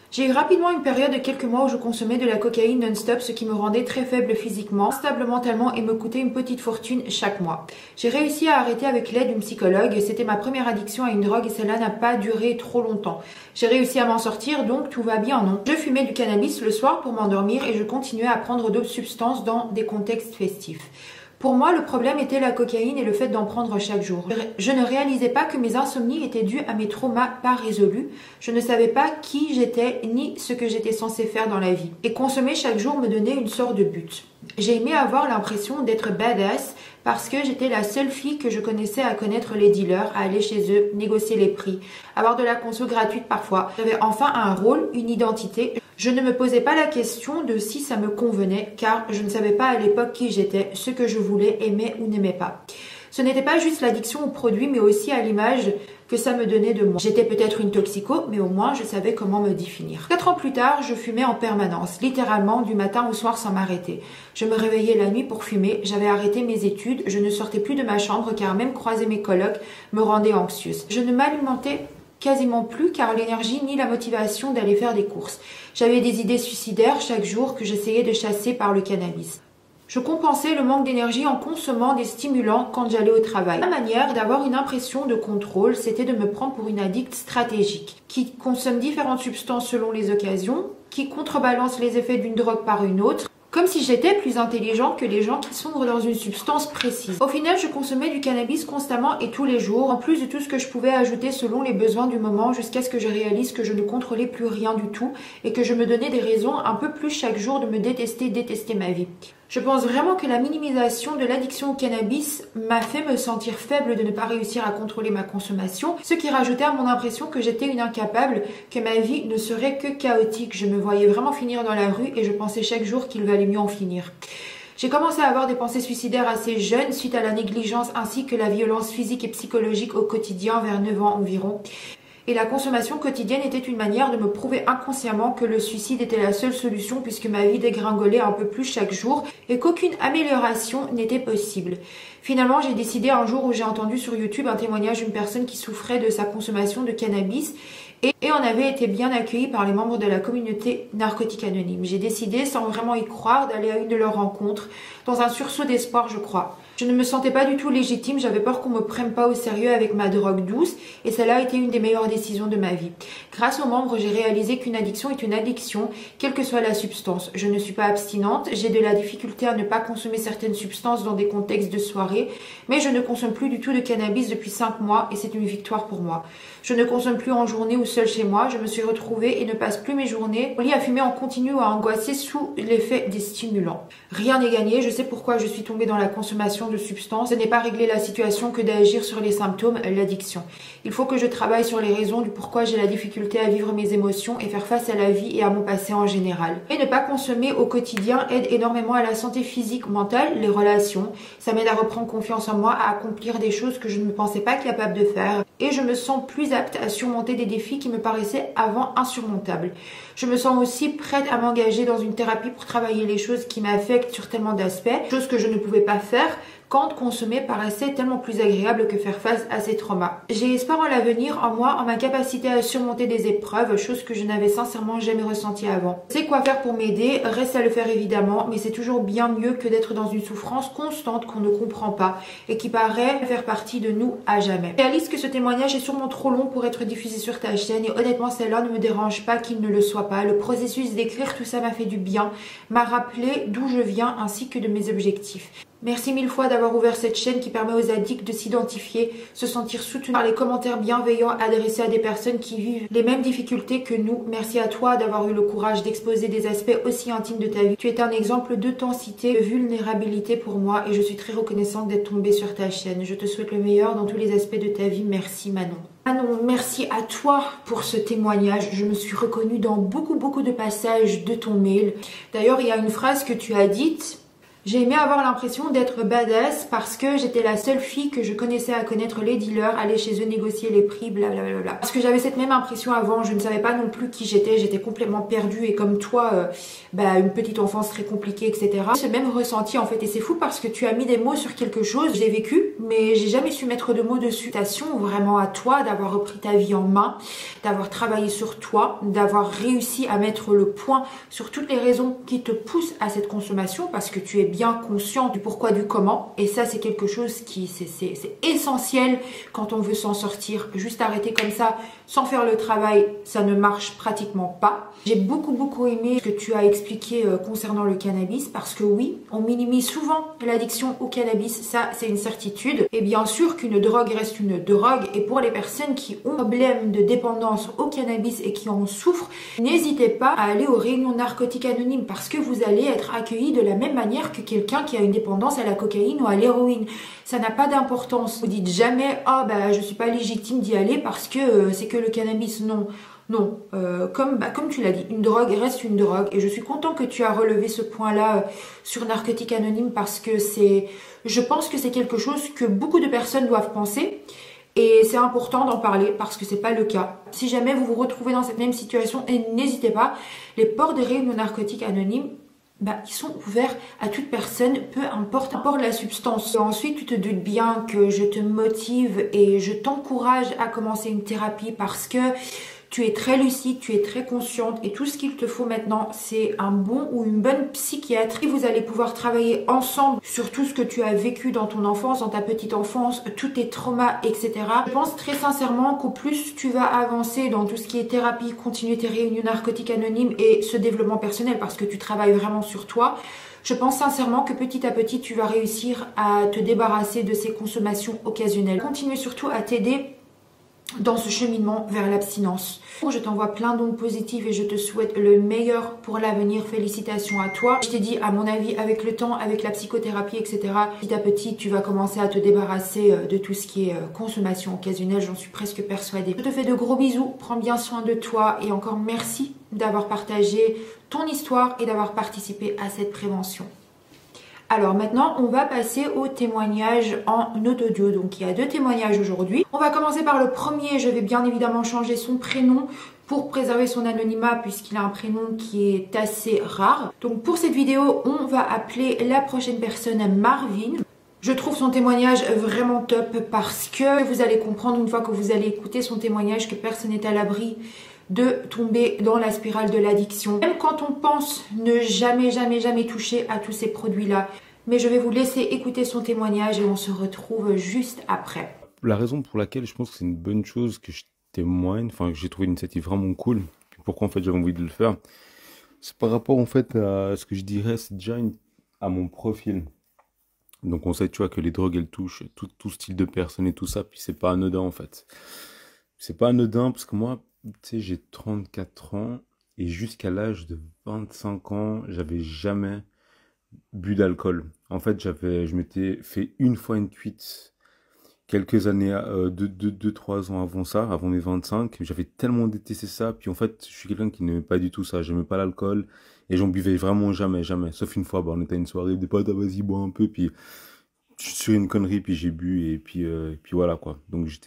Speaker 1: J'ai eu rapidement une période de quelques mois où je consommais de la cocaïne non-stop, ce qui me rendait très faible physiquement, instable mentalement et me coûtait une petite fortune chaque mois. J'ai réussi à arrêter avec l'aide d'une psychologue. C'était ma première addiction à une drogue et cela n'a pas duré trop longtemps. J'ai réussi à m'en sortir, donc tout va bien, non? Je fumais du cannabis le soir pour m'endormir et je continuais à prendre d'autres substances dans des contextes festifs. Pour moi, le problème était la cocaïne et le fait d'en prendre chaque jour. Je ne réalisais pas que mes insomnies étaient dues à mes traumas pas résolus. Je ne savais pas qui j'étais ni ce que j'étais censée faire dans la vie. Et consommer chaque jour me donnait une sorte de but. J'ai aimé avoir l'impression d'être badass parce que j'étais la seule fille que je connaissais à connaître les dealers, à aller chez eux, négocier les prix, avoir de la conso gratuite parfois. J'avais enfin un rôle, une identité. Je ne me posais pas la question de si ça me convenait car je ne savais pas à l'époque qui j'étais, ce que je voulais, aimais ou n'aimais pas. Ce n'était pas juste l'addiction aux produits mais aussi à l'image que ça me donnait de moi. J'étais peut-être une toxico, mais au moins je savais comment me définir. 4 ans plus tard, je fumais en permanence, littéralement du matin au soir sans m'arrêter. Je me réveillais la nuit pour fumer, j'avais arrêté mes études, je ne sortais plus de ma chambre car même croiser mes colocs me rendait anxieuse. Je ne m'alimentais quasiment plus car l'énergie ni la motivation d'aller faire des courses. J'avais des idées suicidaires chaque jour que j'essayais de chasser par le cannabis. Je compensais le manque d'énergie en consommant des stimulants quand j'allais au travail. Ma manière d'avoir une impression de contrôle, c'était de me prendre pour une addict stratégique, qui consomme différentes substances selon les occasions, qui contrebalance les effets d'une drogue par une autre, comme si j'étais plus intelligente que les gens qui sombrent dans une substance précise. Au final, je consommais du cannabis constamment et tous les jours, en plus de tout ce que je pouvais ajouter selon les besoins du moment, jusqu'à ce que je réalise que je ne contrôlais plus rien du tout et que je me donnais des raisons un peu plus chaque jour de me détester ma vie. Je pense vraiment que la minimisation de l'addiction au cannabis m'a fait me sentir faible de ne pas réussir à contrôler ma consommation, ce qui rajoutait à mon impression que j'étais une incapable, que ma vie ne serait que chaotique. Je me voyais vraiment finir dans la rue et je pensais chaque jour qu'il valait mieux en finir. J'ai commencé à avoir des pensées suicidaires assez jeunes suite à la négligence ainsi que la violence physique et psychologique au quotidien vers 9 ans environ. Et la consommation quotidienne était une manière de me prouver inconsciemment que le suicide était la seule solution puisque ma vie dégringolait un peu plus chaque jour et qu'aucune amélioration n'était possible. Finalement, j'ai décidé un jour où j'ai entendu sur YouTube un témoignage d'une personne qui souffrait de sa consommation de cannabis et on avait été bien accueillis par les membres de la communauté narcotique anonyme. J'ai décidé, sans vraiment y croire, d'aller à une de leurs rencontres, dans un sursaut d'espoir, je crois. Je ne me sentais pas du tout légitime, j'avais peur qu'on me prenne pas au sérieux avec ma drogue douce et cela a été une des meilleures décisions de ma vie. Grâce aux membres, j'ai réalisé qu'une addiction est une addiction, quelle que soit la substance. Je ne suis pas abstinente, j'ai de la difficulté à ne pas consommer certaines substances dans des contextes de soirée, mais je ne consomme plus du tout de cannabis depuis 5 mois et c'est une victoire pour moi. Je ne consomme plus en journée ou seule chez moi, je me suis retrouvée et ne passe plus mes journées au lit à fumer en continu ou à angoisser sous l'effet des stimulants. Rien n'est gagné, je sais pourquoi je suis tombée dans la consommation de substances. Ce n'est pas régler la situation que d'agir sur les symptômes, l'addiction. Il faut que je travaille sur les raisons du pourquoi j'ai la difficulté à vivre mes émotions et faire face à la vie et à mon passé en général. Et ne pas consommer au quotidien aide énormément à la santé physique, mentale, les relations. Ça m'aide à reprendre confiance en moi, à accomplir des choses que je ne me pensais pas capable de faire. Et je me sens plus apte à surmonter des défis qui me paraissaient avant insurmontables. Je me sens aussi prête à m'engager dans une thérapie pour travailler les choses qui m'affectent sur tellement d'aspects, choses que je ne pouvais pas faire quand consommer paraissait tellement plus agréable que faire face à ces traumas. J'ai espoir en l'avenir, en moi, en ma capacité à surmonter des épreuves, chose que je n'avais sincèrement jamais ressentie avant. Je sais quoi faire pour m'aider, reste à le faire évidemment, mais c'est toujours bien mieux que d'être dans une souffrance constante qu'on ne comprend pas et qui paraît faire partie de nous à jamais. Je réalise que ce témoignage est sûrement trop long pour être diffusé sur ta chaîne et honnêtement celle-là ne me dérange pas qu'il ne le soit pas. Le processus d'écrire tout ça m'a fait du bien, m'a rappelé d'où je viens ainsi que de mes objectifs. Merci 1000 fois d'avoir ouvert cette chaîne qui permet aux addicts de s'identifier, se sentir soutenus par les commentaires bienveillants adressés à des personnes qui vivent les mêmes difficultés que nous. Merci à toi d'avoir eu le courage d'exposer des aspects aussi intimes de ta vie. Tu es un exemple d'authenticité, de vulnérabilité pour moi et je suis très reconnaissante d'être tombée sur ta chaîne. Je te souhaite le meilleur dans tous les aspects de ta vie. Merci Manon. Manon, merci à toi pour ce témoignage. Je me suis reconnue dans beaucoup de passages de ton mail. D'ailleurs, il y a une phrase que tu as dite. J'ai aimé avoir l'impression d'être badass parce que j'étais la seule fille que je connaissais à connaître les dealers, aller chez eux négocier les prix, blablabla. Parce que j'avais cette même impression avant, je ne savais pas non plus qui j'étais complètement perdue et comme toi, une petite enfance très compliquée, etc. Ce même ressenti en fait, et c'est fou parce que tu as mis des mots sur quelque chose, j'ai vécu, mais j'ai jamais su mettre de mots dessus. Vraiment à toi d'avoir repris ta vie en main, d'avoir travaillé sur toi, d'avoir réussi à mettre le point sur toutes les raisons qui te poussent à cette consommation parce que tu es bien conscient du pourquoi, du comment. Et ça, c'est quelque chose qui, c'est essentiel quand on veut s'en sortir. Juste arrêter comme ça, sans faire le travail, ça ne marche pratiquement pas. J'ai beaucoup aimé ce que tu as expliqué concernant le cannabis parce que oui, on minimise souvent l'addiction au cannabis, ça c'est une certitude. Et bien sûr qu'une drogue reste une drogue et pour les personnes qui ont un problème de dépendance au cannabis et qui en souffrent, n'hésitez pas à aller aux réunions narcotiques anonymes parce que vous allez être accueillis de la même manière que quelqu'un qui a une dépendance à la cocaïne ou à l'héroïne. Ça n'a pas d'importance. Vous dites jamais je suis pas légitime d'y aller parce que c'est que le cannabis. Non, comme tu l'as dit, une drogue reste une drogue et je suis content que tu as relevé ce point-là sur Narcotique Anonyme parce que je pense que c'est quelque chose que beaucoup de personnes doivent penser et c'est important d'en parler parce que c'est pas le cas. Si jamais vous vous retrouvez dans cette même situation, et n'hésitez pas, les ports des réunions Narcotique Anonyme, ils sont ouverts à toute personne, peu importe la substance. Et ensuite, tu te doutes bien que je te motive et je t'encourage à commencer une thérapie parce que tu es très lucide, tu es très consciente et tout ce qu'il te faut maintenant, c'est un bon ou une bonne psychiatre. Et vous allez pouvoir travailler ensemble sur tout ce que tu as vécu dans ton enfance, dans ta petite enfance, tous tes traumas, etc. Je pense très sincèrement qu'au plus tu vas avancer dans tout ce qui est thérapie, continuer tes réunions narcotiques anonymes et ce développement personnel parce que tu travailles vraiment sur toi, je pense sincèrement que petit à petit, tu vas réussir à te débarrasser de ces consommations occasionnelles. Continue surtout à t'aider dans ce cheminement vers l'abstinence. Je t'envoie plein d'ondes positives et je te souhaite le meilleur pour l'avenir. Félicitations à toi. Je t'ai dit, à mon avis, avec le temps, avec la psychothérapie, etc., petit à petit, tu vas commencer à te débarrasser de tout ce qui est consommation occasionnelle. J'en suis presque persuadée. Je te fais de gros bisous. Prends bien soin de toi et encore merci d'avoir partagé ton histoire et d'avoir participé à cette prévention. Alors maintenant, on va passer au témoignage en audio. Donc il y a 2 témoignages aujourd'hui. On va commencer par le premier. Je vais bien évidemment changer son prénom pour préserver son anonymat puisqu'il a un prénom qui est assez rare. Donc pour cette vidéo, on va appeler la prochaine personne Marvin. Je trouve son témoignage vraiment top parce que vous allez comprendre une fois que vous allez écouter son témoignage que personne n'est à l'abri de tomber dans la spirale de l'addiction. Même quand on pense ne jamais toucher à tous ces produits-là. Mais je vais vous laisser écouter son témoignage et on se retrouve juste après.
Speaker 2: La raison pour laquelle je pense que c'est une bonne chose que je témoigne, enfin que j'ai trouvé l'initiative vraiment cool, pourquoi en fait j'avais envie de le faire, c'est par rapport en fait à ce que je dirais, c'est déjà à mon profil. Donc on sait, tu vois, que les drogues elles touchent tout style de personnes et tout ça, puis c'est pas anodin en fait. C'est pas anodin parce que moi, tu sais, j'ai 34 ans et jusqu'à l'âge de 25 ans, j'avais jamais bu d'alcool. En fait, je m'étais fait une fois une cuite quelques années, 2-3 ans avant ça, avant mes 25. J'avais tellement détesté ça. Puis en fait, je suis quelqu'un qui n'aimait pas du tout ça. J'aimais pas l'alcool et j'en buvais vraiment jamais. Sauf une fois, on était à une soirée, des potes, vas-y, bois un peu. Puis je suis sur une connerie, puis j'ai bu et puis voilà quoi. Donc je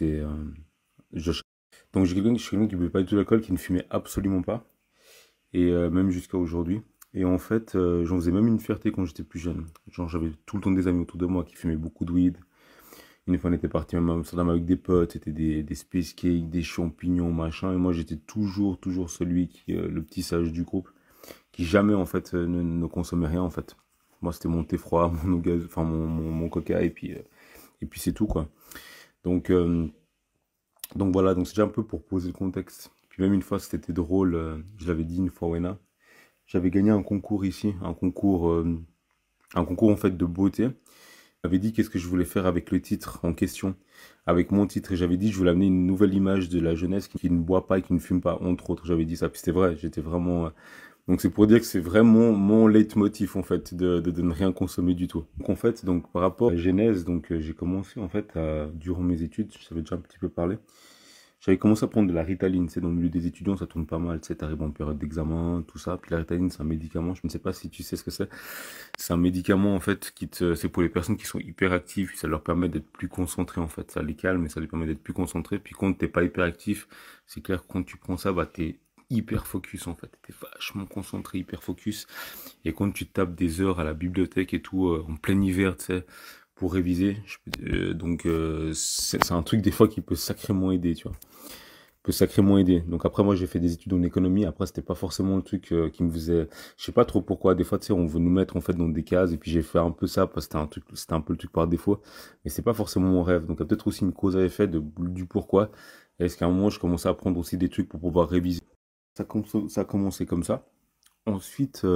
Speaker 2: suis quelqu'un qui ne buvait pas du tout d'alcool, qui ne fumait absolument pas, et même jusqu'à aujourd'hui. Et en fait, j'en faisais même une fierté quand j'étais plus jeune. Genre, j'avais tout le temps des amis autour de moi qui fumaient beaucoup de weed. Une fois, on était parti même à Amsterdam avec des potes, c'était des space cakes, des champignons, machin. Et moi, j'étais toujours celui le petit sage du groupe, qui jamais, en fait, ne consommait rien, en fait. Moi, c'était mon thé froid, mon eau gaz, enfin, mon coca, et puis c'est tout, quoi. Donc voilà, donc c'est déjà un peu pour poser le contexte. Puis même une fois, c'était drôle, je l'avais dit une fois, Wena, j'avais gagné un concours ici, un concours en fait de beauté. J'avais dit qu'est-ce que je voulais faire avec le titre en question, avec mon titre, et j'avais dit je voulais amener une nouvelle image de la jeunesse qui ne boit pas et qui ne fume pas, entre autres. J'avais dit ça, puis c'était vrai, j'étais vraiment... Donc c'est pour dire que c'est vraiment mon leitmotiv en fait, de ne rien consommer du tout. Donc en fait, par rapport à la genèse, j'ai commencé en fait, durant mes études, je savais déjà un petit peu parler, J'avais commencé à prendre de la Ritaline, tu sais, dans le milieu des étudiants, ça tourne pas mal, tu sais, t'arrives en période d'examen, tout ça. Puis la Ritaline, c'est un médicament, je ne sais pas si tu sais ce que c'est. C'est un médicament, en fait, c'est pour les personnes qui sont hyperactives, ça leur permet d'être plus concentrés, en fait. Ça les calme et ça les permet d'être plus concentrés. Puis quand t'es pas hyperactif, c'est clair que quand tu prends ça, bah, t'es hyper focus, en fait. T'es vachement concentré, hyper focus. Et quand tu tapes des heures à la bibliothèque et tout, en plein hiver, tu sais, pour réviser, c'est un truc des fois qui peut sacrément aider, tu vois. Peut sacrément aider. Donc après, moi, j'ai fait des études en économie. Après, c'était pas forcément le truc qui me faisait. Je sais pas trop pourquoi. Des fois, tu sais, on veut nous mettre en fait dans des cases. Et puis j'ai fait un peu ça parce que c'était un peu le truc par défaut. Mais c'est pas forcément mon rêve. Donc il y a peut-être aussi une cause à effet du pourquoi. Est-ce qu'à un moment, je commençais à apprendre aussi des trucs pour pouvoir réviser. Ça a commencé comme ça. Ensuite,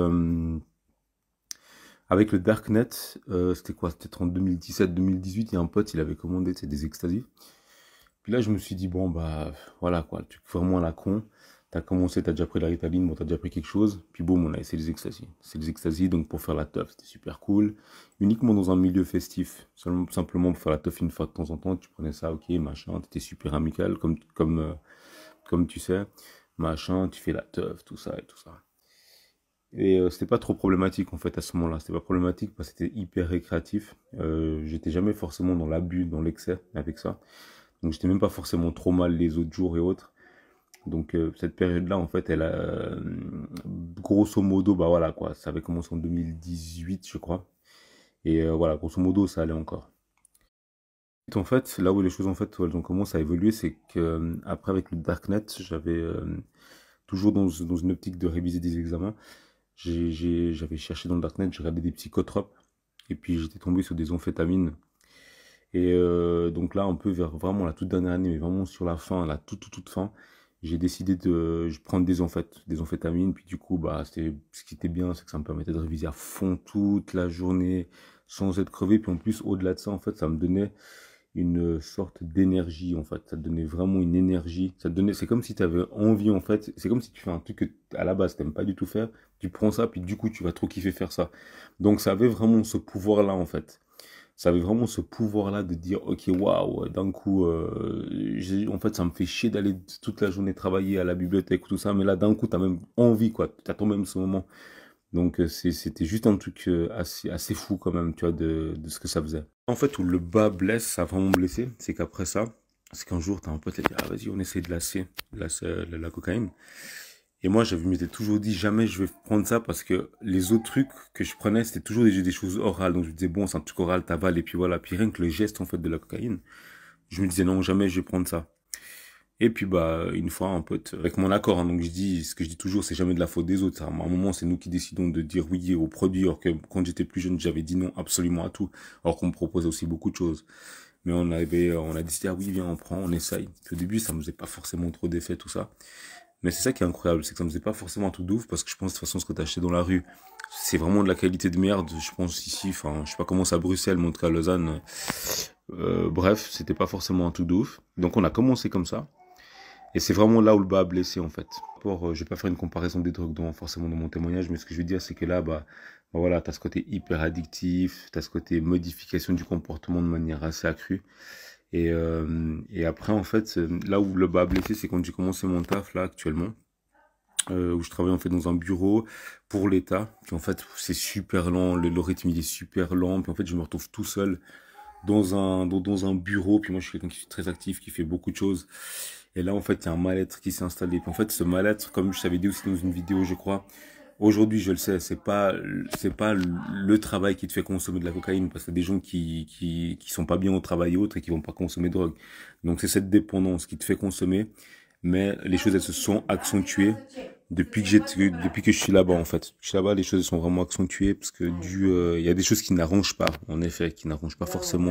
Speaker 2: avec le Darknet, c'était quoi? C'était en 2017-2018. Il y a un pote, il avait commandé, tu sais, des ecstasy. Puis là, je me suis dit, bon, bah, voilà, quoi, tu fais vraiment à la con. T'as commencé, t'as déjà pris la Ritaline, bon, t'as déjà pris quelque chose. Puis boum, on a essayé les ecstasy. C'est les ecstasy, donc pour faire la teuf, c'était super cool. Uniquement dans un milieu festif. Simplement pour faire la teuf une fois de temps en temps, tu prenais ça, ok, machin, t'étais super amical, comme tu sais. Machin, tu fais la teuf, tout ça et tout ça. Et c'était pas trop problématique en fait à ce moment-là. C'était pas problématique parce que c'était hyper récréatif. J'étais jamais forcément dans l'abus, dans l'excès avec ça. Donc j'étais même pas forcément trop mal les autres jours et autres. Donc cette période-là, en fait, elle a grosso modo, bah voilà quoi, ça avait commencé en 2018, je crois. Et voilà, grosso modo, ça allait encore. En fait, là où les choses en fait, elles ont commencé à évoluer, c'est que après avec le Darknet, j'avais toujours dans une optique de réviser des examens, j'avais cherché dans le Darknet, j'ai regardé des psychotropes, et puis j'étais tombé sur des amphétamines. Et donc là, un peu vers vraiment la toute dernière année, mais vraiment sur la fin, la toute fin, j'ai décidé de prendre des amphétamines. Puis du coup, bah, ce qui était bien, c'est que ça me permettait de réviser à fond toute la journée sans être crevé. Puis en plus, au-delà de ça, en fait, ça me donnait une sorte d'énergie, en fait. Ça te donnait vraiment une énergie. Ça te donnait, c'est comme si tu avais envie, en fait. C'est comme si tu fais un truc que à la base, t'aimes pas du tout faire. Tu prends ça, puis du coup, tu vas trop kiffer faire ça. Donc ça avait vraiment ce pouvoir-là, en fait. Ça avait vraiment ce pouvoir-là de dire, ok, waouh, d'un coup, en fait, ça me fait chier d'aller toute la journée travailler à la bibliothèque ou tout ça, mais là, d'un coup, t'as même envie, quoi, t'attends même ce moment. Donc, c'était juste un truc assez fou quand même, tu vois, de ce que ça faisait. En fait, où le bas blesse, ça a vraiment blessé, c'est qu'après ça, c'est qu'un jour, t'as un pote qui a dit, ah, vas-y, on essaie de la cocaïne. Et moi, je m'étais toujours dit, jamais je vais prendre ça parce que les autres trucs que je prenais, c'était toujours des choses orales. Donc, je me disais, bon, c'est un truc oral, t'avales, et puis voilà. Puis rien que le geste, en fait, de la cocaïne, je me disais, non, jamais je vais prendre ça. Et puis, bah, une fois, un pote, avec mon accord, hein, donc je dis, ce que je dis toujours, c'est jamais de la faute des autres. À un moment, c'est nous qui décidons de dire oui aux produits, alors que quand j'étais plus jeune, j'avais dit non absolument à tout, alors qu'on me proposait aussi beaucoup de choses. Mais on a décidé, ah oui, viens, on prend, on essaye. Puis au début, ça me faisait pas forcément trop d'effet, tout ça. Mais c'est ça qui est incroyable, c'est que ça me faisait pas forcément tout d'ouf, parce que je pense de toute façon ce que t'as acheté dans la rue, c'est vraiment de la qualité de merde. Je pense ici, enfin, je sais pas comment c'est à Bruxelles, mais en tout cas à Lausanne, bref, c'était pas forcément un tout d'ouf. Donc on a commencé comme ça, et c'est vraiment là où le bas a blessé en fait. Je vais pas faire une comparaison des drogues forcément dans mon témoignage, mais ce que je veux dire c'est que là, bah voilà, t'as ce côté hyper addictif, t'as ce côté modification du comportement de manière assez accrue. Et après, en fait, là où le bas a blessé, c'est quand j'ai commencé mon taf, là, actuellement, où je travaille, en fait, dans un bureau pour l'État. Puis, en fait, c'est super lent, le rythme, il est super lent. Puis, en fait, je me retrouve tout seul dans un bureau. Puis, moi, je suis quelqu'un qui est très actif, qui fait beaucoup de choses. Et là, en fait, il y a un mal-être qui s'est installé. Puis, en fait, ce mal-être, comme je t'avais dit aussi dans une vidéo, je crois, aujourd'hui, je le sais, c'est pas le travail qui te fait consommer de la cocaïne, parce que des gens qui sont pas bien au travail et autres et qui vont pas consommer de drogue. Donc c'est cette dépendance qui te fait consommer, mais les choses elles se sont accentuées depuis que je suis là-bas en fait. Je suis là-bas, les choses elles sont vraiment accentuées parce que il y a des choses qui n'arrangent pas, en effet, qui n'arrangent pas forcément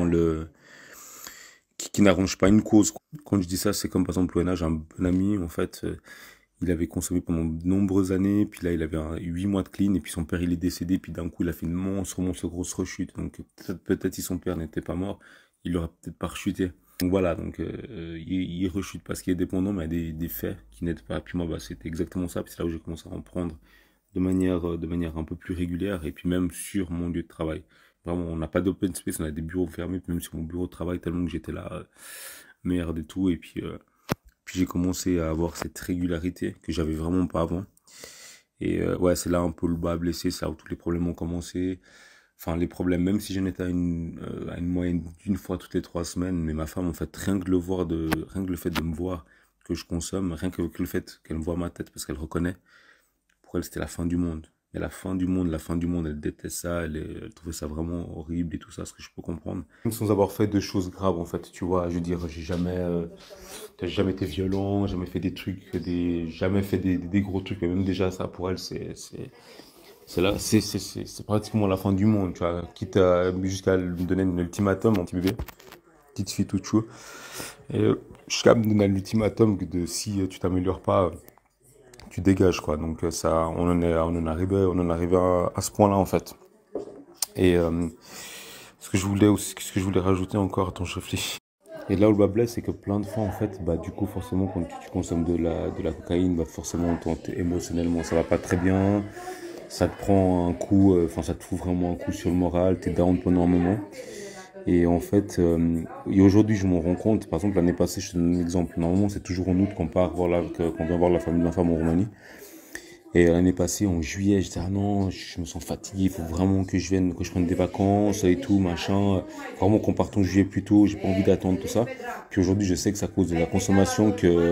Speaker 2: qui n'arrangent pas une cause. Quand je dis ça, c'est comme par exemple j'ai un bon ami en fait. Il avait consommé pendant de nombreuses années, puis là il avait 8 mois de clean, et puis son père il est décédé, puis d'un coup il a fait une monstre grosse rechute. Donc peut-être si son père n'était pas mort, il aurait peut-être pas rechuté. Donc voilà, donc il rechute parce qu'il est dépendant, mais il y a des faits qui n'aident pas. Puis moi bah, c'était exactement ça, puis c'est là où j'ai commencé à en prendre de manière un peu plus régulière, et puis même sur mon lieu de travail. Vraiment, on n'a pas d'open space, on a des bureaux fermés, puis même sur mon bureau de travail, tellement que j'étais là, merde et tout, et puis Puis j'ai commencé à avoir cette régularité que j'avais vraiment pas avant. Et ouais, c'est là un peu le bas à blesser, c'est là où tous les problèmes ont commencé. Enfin, les problèmes, même si j'en étais à une moyenne d'une fois toutes les 3 semaines, mais ma femme, en fait, rien que le fait de me voir que je consomme, que le fait qu'elle me voit ma tête parce qu'elle reconnaît, pour elle, c'était la fin du monde. Mais la fin du monde, elle déteste ça, elle trouvait ça vraiment horrible et tout ça, ce que je peux comprendre. Même sans avoir fait de choses graves, en fait, tu vois, je veux dire, j'ai jamais été violent, jamais fait des trucs, jamais fait des gros trucs, mais même déjà, ça, pour elle, c'est pratiquement la fin du monde, tu vois, quitte à, jusqu'à me donner un ultimatum, mon petit bébé, petite fille toute chou, et jusqu'à me donner l'ultimatum de si tu t'améliores pas, tu dégages, quoi. Donc ça, on en est arrivé à ce point-là, en fait. Et ce que je voulais rajouter encore, attends, je réfléchis. Et là où le bas blesse, c'est que plein de fois, en fait, bah, du coup, forcément, quand tu consommes de la cocaïne, bah, forcément, émotionnellement, ça va pas très bien. Ça te prend un coup, enfin, ça te fout vraiment un coup sur le moral, t'es down pendant un moment. Et en fait, et aujourd'hui, je m'en rends compte. Par exemple, l'année passée, je te donne un exemple. Normalement, c'est toujours en août qu'on vient voir la famille de ma femme en Roumanie. Et l'année passée, en juillet, je disais, ah non, je me sens fatigué, il faut vraiment que je prenne des vacances et tout, machin. Vraiment qu'on parte en juillet plus tôt, j'ai pas envie d'attendre tout ça. Puis aujourd'hui, je sais que c'est à cause de la consommation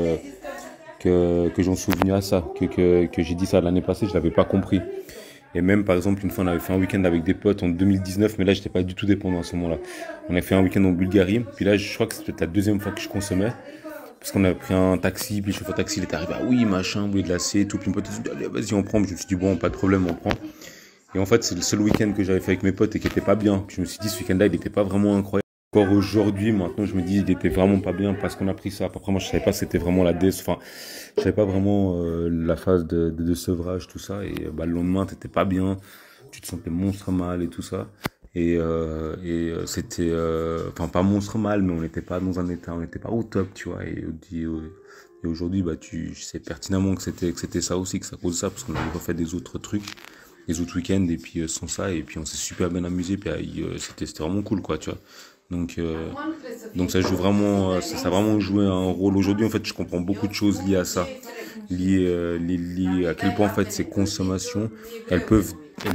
Speaker 2: que j'en suis venu à ça, que j'ai dit ça l'année passée, je l'avais pas compris. Et même, par exemple, une fois, on avait fait un week-end avec des potes en 2019, mais là, j'étais pas du tout dépendant à ce moment-là. On a fait un week-end en Bulgarie, puis là, je crois que c'était peut-être la deuxième fois que je consommais. Parce qu'on avait pris un taxi, puis le chauffeur taxi, il était arrivé, ah oui, machin, bouée glacée, tout, puis mon pote, il dit, allez, vas-y, on prend. Puis je me suis dit, bon, pas de problème, on prend. Et en fait, c'est le seul week-end que j'avais fait avec mes potes et qui était pas bien. Puis je me suis dit, ce week-end-là, il était pas vraiment incroyable. Encore aujourd'hui, maintenant, je me dis, il était vraiment pas bien parce qu'on a pris ça. Après, moi, je savais pas si c'était vraiment enfin, je savais pas vraiment la phase de sevrage, tout ça. Et bah, le lendemain, t'étais pas bien, tu te sentais monstre mal et tout ça. C'était, enfin, pas monstre mal, mais on n'était pas dans un état, on n'était pas au top, tu vois. Et aujourd'hui, bah, tu sais pertinemment que c'était ça aussi, que ça cause ça, parce qu'on avait refait des autres trucs, des autres week-ends, et puis sans ça, et puis on s'est super bien amusé, puis c'était vraiment cool, quoi, tu vois. Donc, donc ça joue vraiment, ça a vraiment joué un rôle. Aujourd'hui, en fait, je comprends beaucoup de choses liées à ça, liées à quel point, en fait, ces consommations, elles peuvent,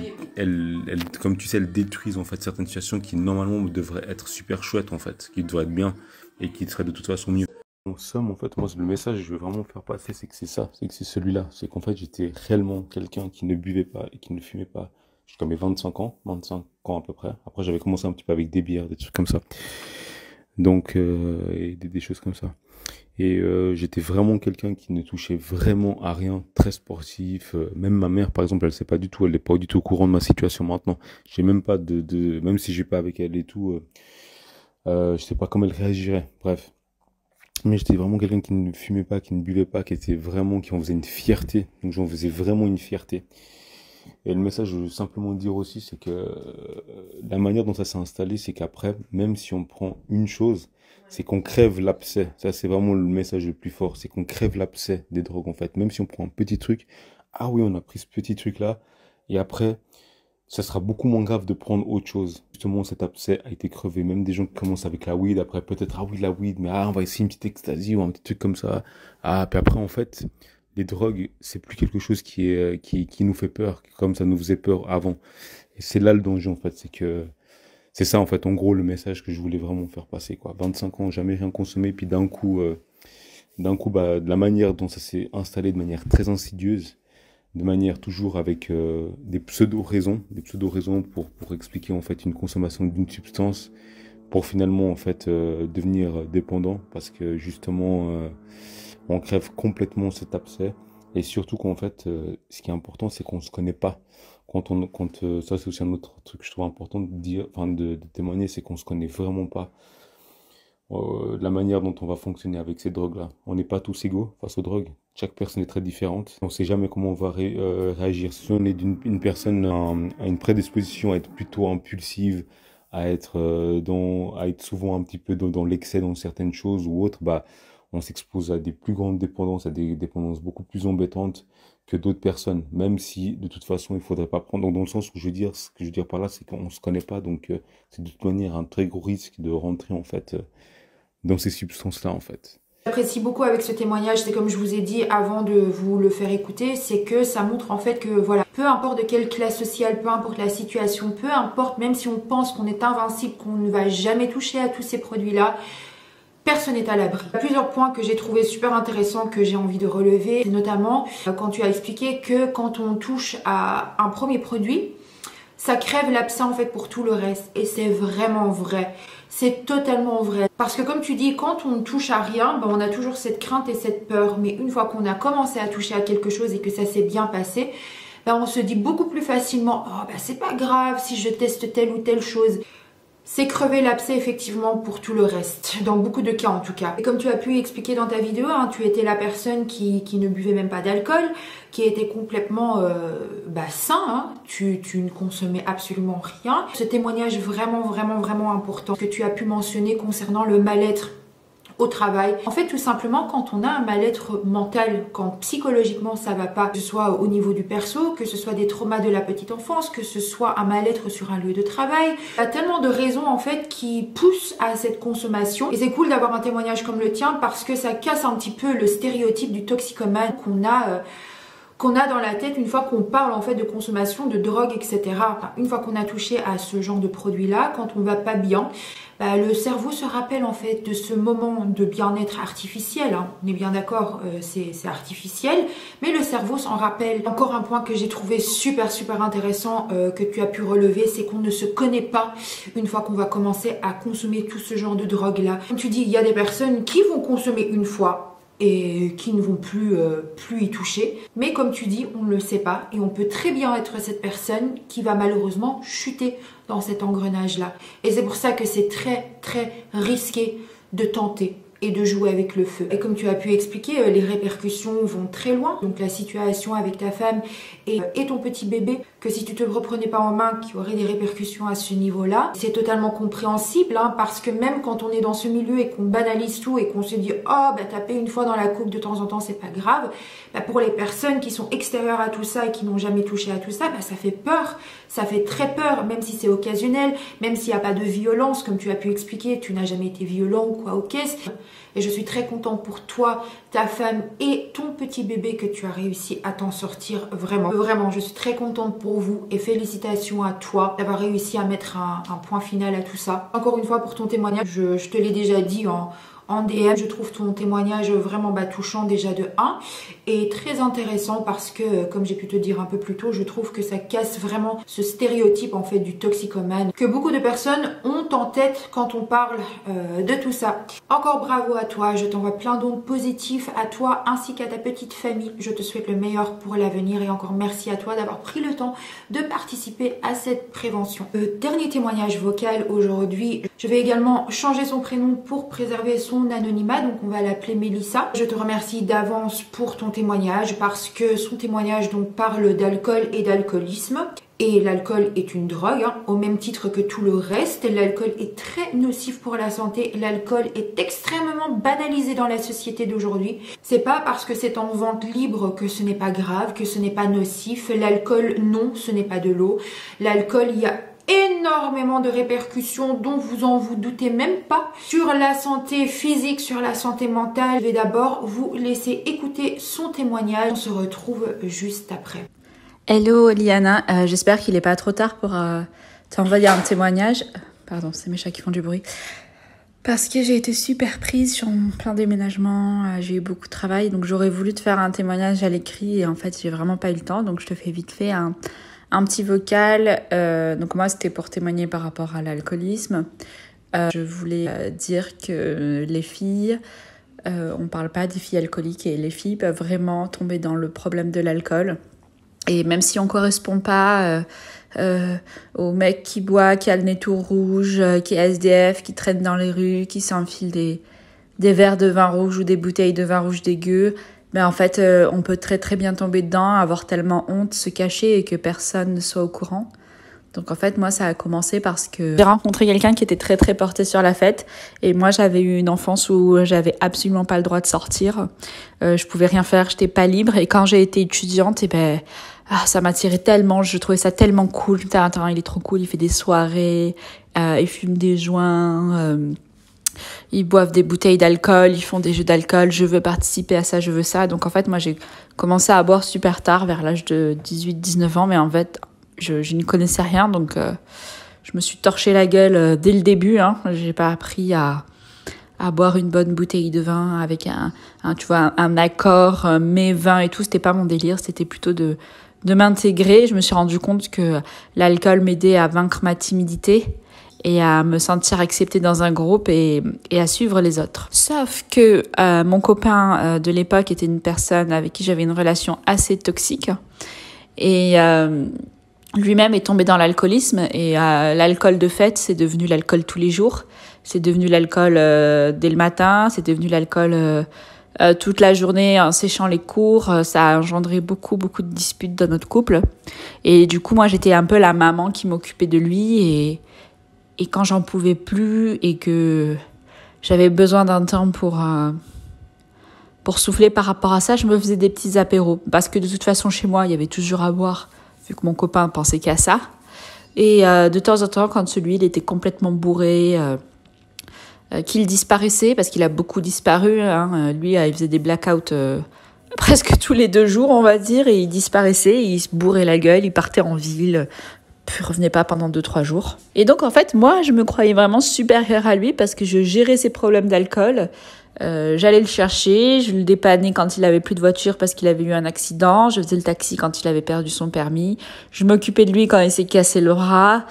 Speaker 2: comme tu sais, elles détruisent, en fait, certaines situations qui, normalement, devraient être super chouettes, en fait, qui devraient être bien, et qui seraient de toute façon mieux. En somme, en fait, moi, le message que je veux vraiment faire passer, c'est que c'est ça, c'est que c'est celui-là. C'est qu'en fait, j'étais réellement quelqu'un qui ne buvait pas et qui ne fumait pas jusqu'à mes 25 ans à peu près. Après, j'avais commencé un petit peu avec des bières, des trucs comme ça. Donc, et des choses comme ça. Et j'étais vraiment quelqu'un qui ne touchait vraiment à rien, très sportif. Même ma mère, par exemple, elle sait pas du tout, elle n'est pas du tout au courant de ma situation maintenant. J'ai même pas même si je vais pas avec elle et tout, je sais pas comment elle réagirait. Bref. Mais j'étais vraiment quelqu'un qui ne fumait pas, qui ne buvait pas, qui en faisait une fierté. Donc j'en faisais vraiment une fierté. Et le message, je veux simplement dire aussi, c'est que la manière dont ça s'est installé, c'est qu'après, même si on prend une chose, c'est qu'on crève l'abcès. Ça, c'est vraiment le message le plus fort. C'est qu'on crève l'abcès des drogues, en fait. Même si on prend un petit truc, ah oui, on a pris ce petit truc-là. Et après, ça sera beaucoup moins grave de prendre autre chose. Justement, cet abcès a été crevé. Même des gens qui commencent avec la weed, après peut-être, ah oui, la weed, mais ah, on va essayer une petite ecstasy ou un petit truc comme ça. Ah, puis après, en fait, les drogues, c'est plus quelque chose qui nous fait peur, comme ça nous faisait peur avant. Et c'est là le danger, en fait, c'est ça, en fait, en gros, le message que je voulais vraiment faire passer, quoi. 25 ans, jamais rien consommé, puis d'un coup, bah, de la manière dont ça s'est installé de manière très insidieuse, de manière toujours avec des pseudo-raisons pour expliquer en fait une consommation d'une substance, pour finalement en fait devenir dépendant, parce que justement on crève complètement cet abcès, et surtout qu'en fait ce qui est important, c'est qu'on se connaît pas. Ça c'est aussi un autre truc que je trouve important de dire, enfin de témoigner, c'est qu'on se connaît vraiment pas. La manière dont on va fonctionner avec ces drogues-là. On n'est pas tous égaux face aux drogues. Chaque personne est très différente. On ne sait jamais comment on va réagir. Si on est une personne à une prédisposition à être plutôt impulsive, à être souvent un petit peu dans l'excès dans certaines choses ou autres, bah, on s'expose à des plus grandes dépendances, à des dépendances beaucoup plus embêtantes que d'autres personnes. Même si, de toute façon, il faudrait pas prendre. Donc, dans le sens où ce que je veux dire par là, c'est qu'on se connaît pas. Donc, c'est de toute manière un très gros risque de rentrer, en fait, dans ces substances-là, en fait.
Speaker 1: J'apprécie beaucoup avec ce témoignage, c'est comme je vous ai dit avant de vous le faire écouter, c'est que ça montre en fait que voilà, peu importe de quelle classe sociale, peu importe la situation, peu importe, même si on pense qu'on est invincible, qu'on ne va jamais toucher à tous ces produits-là, personne n'est à l'abri. Il y a plusieurs points que j'ai trouvé super intéressants que j'ai envie de relever, notamment quand tu as expliqué que quand on touche à un premier produit, ça crève l'abcès en fait pour tout le reste. Et c'est vraiment vrai. C'est totalement vrai. Parce que comme tu dis, quand on ne touche à rien, ben on a toujours cette crainte et cette peur. Mais une fois qu'on a commencé à toucher à quelque chose et que ça s'est bien passé, ben on se dit beaucoup plus facilement, oh ben c'est pas grave si je teste telle ou telle chose. C'est crever l'abcès effectivement pour tout le reste, dans beaucoup de cas en tout cas. Et comme tu as pu expliquer dans ta vidéo, hein, tu étais la personne qui ne buvait même pas d'alcool, qui était complètement sain, hein. Tu ne consommais absolument rien. Ce témoignage vraiment important que tu as pu mentionner concernant le mal-être au travail. En fait, tout simplement, quand on a un mal-être mental, quand psychologiquement ça va pas, que ce soit au niveau du perso, que ce soit des traumas de la petite enfance, que ce soit un mal-être sur un lieu de travail, il y a tellement de raisons en fait qui poussent à cette consommation. Et c'est cool d'avoir un témoignage comme le tien parce que ça casse un petit peu le stéréotype du toxicomane qu'on a dans la tête une fois qu'on parle en fait de consommation, de drogue, etc. Une fois qu'on a touché à ce genre de produit-là, quand on va pas bien, bah, le cerveau se rappelle en fait de ce moment de bien-être artificiel. Hein. On est bien d'accord, c'est artificiel, mais le cerveau s'en rappelle. Encore un point que j'ai trouvé super intéressant que tu as pu relever, c'est qu'on ne se connaît pas une fois qu'on va commencer à consommer tout ce genre de drogue-là. Comme tu dis, il y a des personnes qui vont consommer une fois et qui ne vont plus y toucher. Mais comme tu dis, on ne le sait pas et on peut très bien être cette personne qui va malheureusement chuter dans cet engrenage-là. Et c'est pour ça que c'est très risqué de tenter et de jouer avec le feu. Et comme tu as pu expliquer, les répercussions vont très loin. Donc la situation avec ta femme et ton petit bébé, que si tu te reprenais pas en main, qu'il y aurait des répercussions à ce niveau-là. C'est totalement compréhensible, hein, parce que même quand on est dans ce milieu et qu'on banalise tout et qu'on se dit « Oh, bah taper une fois dans la coupe de temps en temps, c'est pas grave », bah, pour les personnes qui sont extérieures à tout ça et qui n'ont jamais touché à tout ça, bah, ça fait peur. Ça fait très peur, même si c'est occasionnel, même s'il n'y a pas de violence, comme tu as pu expliquer, tu n'as jamais été violent ou quoi, ok. Et je suis très contente pour toi, ta femme et ton petit bébé que tu as réussi à t'en sortir, vraiment. Vraiment, je suis très contente pour vous et félicitations à toi d'avoir réussi à mettre un point final à tout ça. Encore une fois pour ton témoignage, je te l'ai déjà dit en DM, je trouve ton témoignage vraiment touchant déjà de 1 et très intéressant parce que, comme j'ai pu te dire un peu plus tôt, je trouve que ça casse vraiment ce stéréotype en fait du toxicomane que beaucoup de personnes ont en tête quand on parle de tout ça. Encore bravo à toi, je t'envoie plein d'ondes positives à toi ainsi qu'à ta petite famille. Je te souhaite le meilleur pour l'avenir et encore merci à toi d'avoir pris le temps de participer à cette prévention. Dernier témoignage vocal aujourd'hui, je vais également changer son prénom pour préserver son anonymat, donc on va l'appeler Mélissa. Je te remercie d'avance pour ton témoignage parce que son témoignage donc parle d'alcool et d'alcoolisme. Et l'alcool est une drogue, hein, au même titre que tout le reste. L'alcool est très nocif pour la santé. L'alcool est extrêmement banalisé dans la société d'aujourd'hui. C'est pas parce que c'est en vente libre que ce n'est pas grave, que ce n'est pas nocif. L'alcool, non, ce n'est pas de l'eau. L'alcool, il y a énormément de répercussions dont vous doutez même pas sur la santé physique, sur la santé mentale. Je vais d'abord vous laisser écouter son témoignage. On se retrouve juste après.
Speaker 3: Hello Liana, j'espère qu'il n'est pas trop tard pour t'envoyer un témoignage. Pardon, c'est mes chats qui font du bruit. Parce que j'ai été super prise sur plein déménagements, j'ai eu beaucoup de travail, donc j'aurais voulu te faire un témoignage à l'écrit et en fait j'ai vraiment pas eu le temps, donc je te fais vite fait un petit vocal. Donc moi c'était pour témoigner par rapport à l'alcoolisme. Je voulais dire que les filles, on parle pas des filles alcooliques et les filles peuvent vraiment tomber dans le problème de l'alcool. Et même si on correspond pas au mec qui boit, qui a le nez tout rouge, qui est SDF, qui traîne dans les rues, qui s'enfile des verres de vin rouge ou des bouteilles de vin rouge dégueu, ben en fait on peut très bien tomber dedans, avoir tellement honte, se cacher et que personne ne soit au courant. Donc en fait moi ça a commencé parce que j'ai rencontré quelqu'un qui était très porté sur la fête et moi j'avais eu une enfance où j'avais absolument pas le droit de sortir, je pouvais rien faire, j'étais pas libre et quand j'ai été étudiante ça m'attirait tellement, je trouvais ça tellement cool. Attends, il est trop cool, il fait des soirées, il fume des joints, Ils boivent des bouteilles d'alcool, ils font des jeux d'alcool, je veux participer à ça, je veux ça. Donc en fait, moi j'ai commencé à boire super tard, vers l'âge de 18-19 ans, mais en fait, je n'y connaissais rien, donc je me suis torché la gueule dès le début. J'ai pas appris à boire une bonne bouteille de vin avec un accord, mes vins et tout, c'était pas mon délire, c'était plutôt de m'intégrer. Je me suis rendu compte que l'alcool m'aidait à vaincre ma timidité et à me sentir acceptée dans un groupe et à suivre les autres. Sauf que mon copain de l'époque était une personne avec qui j'avais une relation assez toxique et lui-même est tombé dans l'alcoolisme et l'alcool de fête, c'est devenu l'alcool tous les jours. C'est devenu l'alcool dès le matin, c'est devenu l'alcool toute la journée en séchant les cours. Ça a engendré beaucoup de disputes dans notre couple. Et du coup, moi, j'étais un peu la maman qui m'occupait de lui. Et quand j'en pouvais plus et que j'avais besoin d'un temps pour souffler par rapport à ça, je me faisais des petits apéros. Parce que de toute façon, chez moi, il y avait toujours à boire, vu que mon copain pensait qu'à ça. Et de temps en temps, quand celui il était complètement bourré, qu'il disparaissait, parce qu'il a beaucoup disparu, lui, il faisait des blackouts presque tous les 2 jours, on va dire, et il disparaissait, il se bourrait la gueule, il partait en ville, puis revenait pas pendant 2-3 jours. Et donc, en fait, moi, je me croyais vraiment supérieure à lui, parce que je gérais ses problèmes d'alcool. J'allais le chercher, je le dépannais quand il avait plus de voiture parce qu'il avait eu un accident, je faisais le taxi quand il avait perdu son permis, je m'occupais de lui quand il s'est cassé le bras.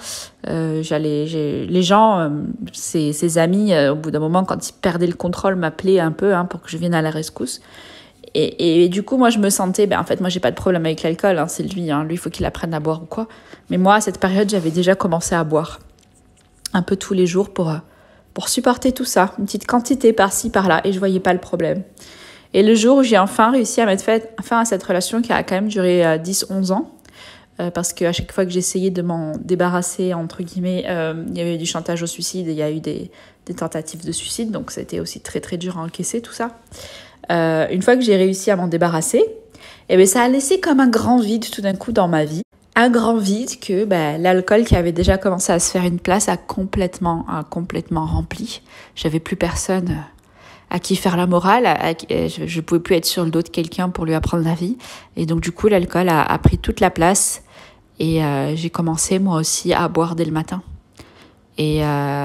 Speaker 3: Les gens, ses amis, au bout d'un moment, quand ils perdaient le contrôle, m'appelaient un peu pour que je vienne à la rescousse. Et du coup, moi, je me sentais, en fait, moi, j'ai pas de problème avec l'alcool, c'est lui, lui, il faut qu'il apprenne à boire ou quoi. Mais moi, à cette période, j'avais déjà commencé à boire un peu tous les jours pour supporter tout ça, une petite quantité par-ci, par-là, et je voyais pas le problème. Et le jour où j'ai enfin réussi à mettre fin à cette relation qui a quand même duré 10-11 ans, parce qu'à chaque fois que j'essayais de m'en débarrasser, entre guillemets, il y avait eu du chantage au suicide et il y a eu des tentatives de suicide, donc c'était aussi très très dur à encaisser tout ça. Une fois que j'ai réussi à m'en débarrasser, ça a laissé comme un grand vide tout d'un coup dans ma vie. Un grand vide que l'alcool qui avait déjà commencé à se faire une place a complètement rempli. J'avais plus personne à qui faire la morale, je pouvais plus être sur le dos de quelqu'un pour lui apprendre la vie. Et donc du coup, l'alcool a pris toute la place et j'ai commencé moi aussi à boire dès le matin. Et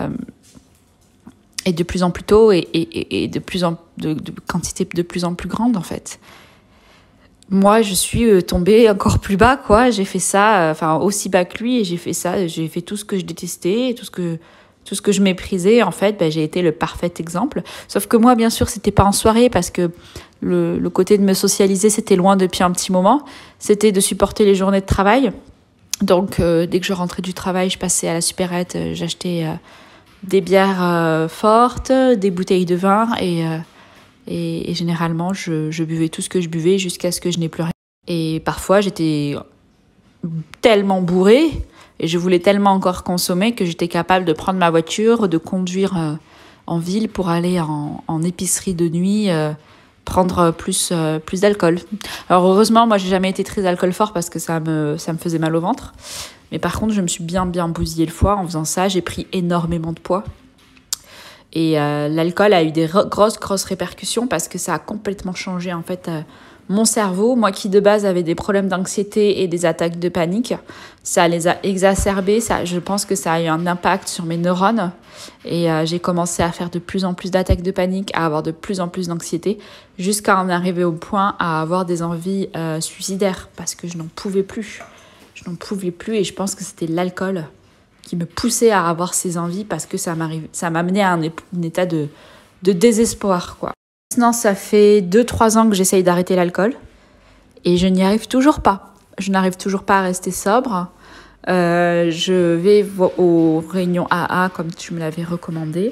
Speaker 3: de plus en plus tôt et de quantité de plus en plus grande en fait. Moi, je suis tombée encore plus bas, quoi. J'ai fait ça, aussi bas que lui, et j'ai fait ça. J'ai fait tout ce que je détestais, tout ce que je méprisais. En fait, j'ai été le parfait exemple. Sauf que moi, bien sûr, c'était pas en soirée, parce que le côté de me socialiser, c'était loin depuis un petit moment. C'était de supporter les journées de travail. Donc, dès que je rentrais du travail, je passais à la supérette, j'achetais des bières fortes, des bouteilles de vin, et généralement, je buvais tout ce que je buvais jusqu'à ce que je n'ai plus rien. Et parfois, j'étais tellement bourrée et je voulais tellement encore consommer que j'étais capable de prendre ma voiture, de conduire en ville pour aller en épicerie de nuit, prendre plus d'alcool. Alors heureusement, moi, j'ai jamais été très alcool fort parce que ça me faisait mal au ventre. Mais par contre, je me suis bien bousillé le foie en faisant ça. J'ai pris énormément de poids. Et l'alcool a eu des grosses répercussions parce que ça a complètement changé en fait mon cerveau. Moi qui de base avait des problèmes d'anxiété et des attaques de panique, ça les a exacerbés. Je pense que ça a eu un impact sur mes neurones et j'ai commencé à faire de plus en plus d'attaques de panique, à avoir de plus en plus d'anxiété, jusqu'à en arriver au point à avoir des envies suicidaires parce que je n'en pouvais plus. Je n'en pouvais plus et je pense que c'était l'alcool qui me poussait à avoir ces envies parce que ça m'amenait à un état de désespoir, quoi. Maintenant, ça fait 2-3 ans que j'essaye d'arrêter l'alcool et je n'y arrive toujours pas. Je n'arrive toujours pas à rester sobre. Je vais aux réunions AA comme tu me l'avais recommandé.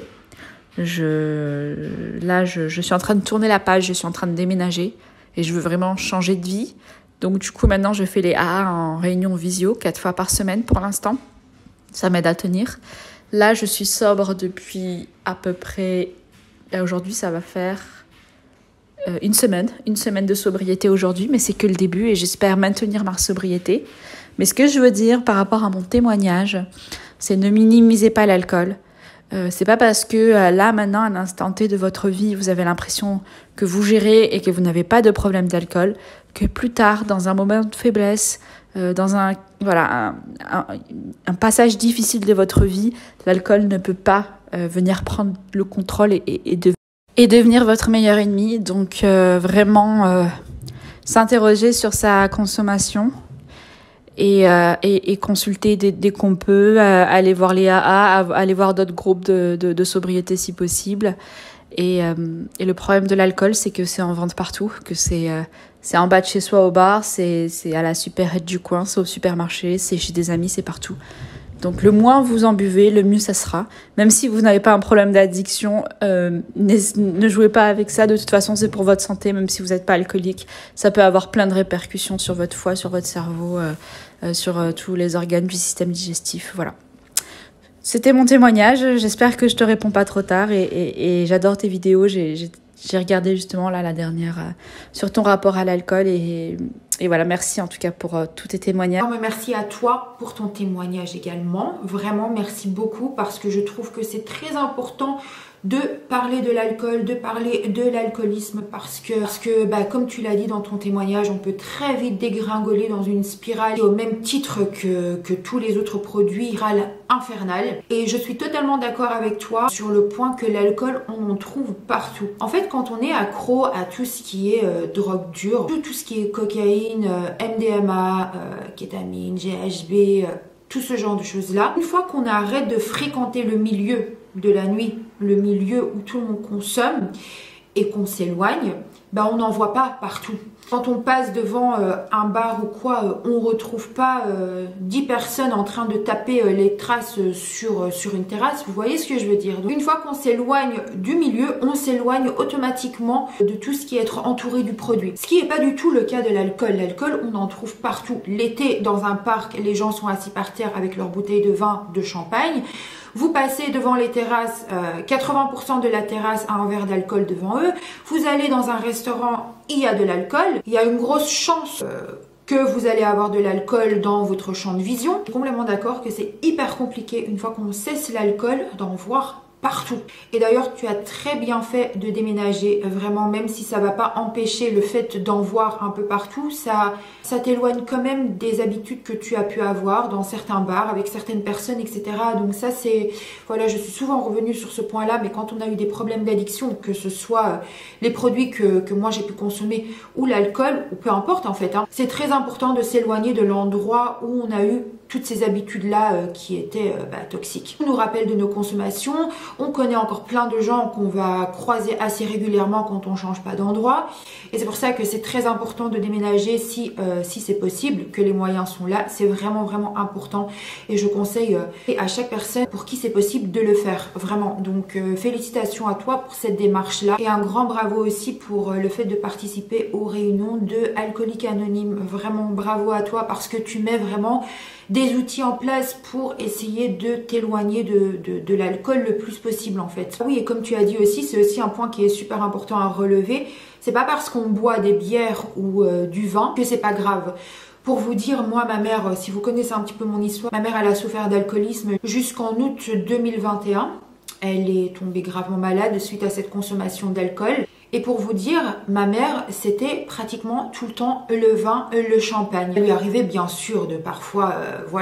Speaker 3: Là, je suis en train de tourner la page, je suis en train de déménager et je veux vraiment changer de vie. Donc du coup, maintenant, je fais les AA en réunion visio 4 fois par semaine pour l'instant. Ça m'aide à tenir. Là, je suis sobre depuis à peu près... Là, aujourd'hui, ça va faire une semaine de sobriété aujourd'hui, mais c'est que le début et j'espère maintenir ma sobriété. Mais ce que je veux dire par rapport à mon témoignage, c'est ne minimisez pas l'alcool. C'est pas parce que là, maintenant, à l'instant T de votre vie, vous avez l'impression que vous gérez et que vous n'avez pas de problème d'alcool, que plus tard, dans un moment de faiblesse, dans un passage difficile de votre vie, l'alcool ne peut pas venir prendre le contrôle et devenir votre meilleur ennemi. Donc vraiment s'interroger sur sa consommation et consulter dès qu'on peut, aller voir les AA, aller voir d'autres groupes de sobriété si possible. Et le problème de l'alcool, c'est que c'est en vente partout, que c'est en bas de chez soi au bar, c'est à la supérette du coin, c'est au supermarché, c'est chez des amis, c'est partout. Donc le moins vous en buvez, le mieux ça sera. Même si vous n'avez pas un problème d'addiction, ne jouez pas avec ça. De toute façon, c'est pour votre santé, même si vous n'êtes pas alcoolique. Ça peut avoir plein de répercussions sur votre foie, sur votre cerveau, sur tous les organes du système digestif. Voilà. C'était mon témoignage. J'espère que je te réponds pas trop tard. Et j'adore tes vidéos. J'ai regardé justement là la dernière sur ton rapport à l'alcool et voilà, merci en tout cas pour tous tes témoignages.
Speaker 1: Non, mais merci à toi pour ton témoignage également. Vraiment, merci beaucoup parce que je trouve que c'est très important de parler de l'alcool, de parler de l'alcoolisme parce que comme tu l'as dit dans ton témoignage, on peut très vite dégringoler dans une spirale au même titre que tous les autres produits, spirale infernale. Et je suis totalement d'accord avec toi sur le point que l'alcool, on en trouve partout. En fait, quand on est accro à tout ce qui est drogue dure, tout ce qui est cocaïne, MDMA, kétamine, GHB, tout ce genre de choses-là, une fois qu'on arrête de fréquenter le milieu de la nuit, le milieu où tout le monde consomme et qu'on s'éloigne, on n'en voit pas partout. Quand on passe devant un bar ou quoi, on retrouve pas 10 personnes en train de taper les traces sur une terrasse. Vous voyez ce que je veux dire? Donc, une fois qu'on s'éloigne du milieu, on s'éloigne automatiquement de tout ce qui est être entouré du produit. Ce qui n'est pas du tout le cas de l'alcool. L'alcool, on en trouve partout. L'été, dans un parc, les gens sont assis par terre avec leur bouteille de vin, de champagne. Vous passez devant les terrasses, 80% de la terrasse a un verre d'alcool devant eux. Vous allez dans un restaurant, il y a de l'alcool. Il y a une grosse chance que vous allez avoir de l'alcool dans votre champ de vision. Je suis complètement d'accord que c'est hyper compliqué une fois qu'on cesse l'alcool d'en voir partout. Et d'ailleurs, tu as très bien fait de déménager, vraiment, même si ça va pas empêcher le fait d'en voir un peu partout, ça t'éloigne quand même des habitudes que tu as pu avoir dans certains bars, avec certaines personnes, etc. Donc ça, c'est... Voilà, je suis souvent revenue sur ce point-là, mais quand on a eu des problèmes d'addiction, que ce soit les produits que moi j'ai pu consommer ou l'alcool, ou peu importe en fait, c'est très important de s'éloigner de l'endroit où on a eu toutes ces habitudes-là qui étaient toxiques. On nous rappelle de nos consommations. On connaît encore plein de gens qu'on va croiser assez régulièrement quand on change pas d'endroit. Et c'est pour ça que c'est très important de déménager si c'est possible, que les moyens sont là. C'est vraiment, vraiment important. Et je conseille à chaque personne pour qui c'est possible de le faire. Vraiment. Donc, félicitations à toi pour cette démarche-là. Et un grand bravo aussi pour le fait de participer aux réunions de Alcooliques Anonymes. Vraiment, bravo à toi parce que tu mets vraiment des outils en place pour essayer de t'éloigner de l'alcool le plus possible en fait. Oui, et comme tu as dit aussi, c'est aussi un point qui est super important à relever. C'est pas parce qu'on boit des bières ou du vin que c'est pas grave. Pour vous dire, moi, ma mère, si vous connaissez un petit peu mon histoire, ma mère, elle a souffert d'alcoolisme jusqu'en août 2021. Elle est tombée gravement malade suite à cette consommation d'alcool. Et pour vous dire, ma mère, c'était pratiquement tout le temps le vin, le champagne. Il lui arrivait bien sûr de parfois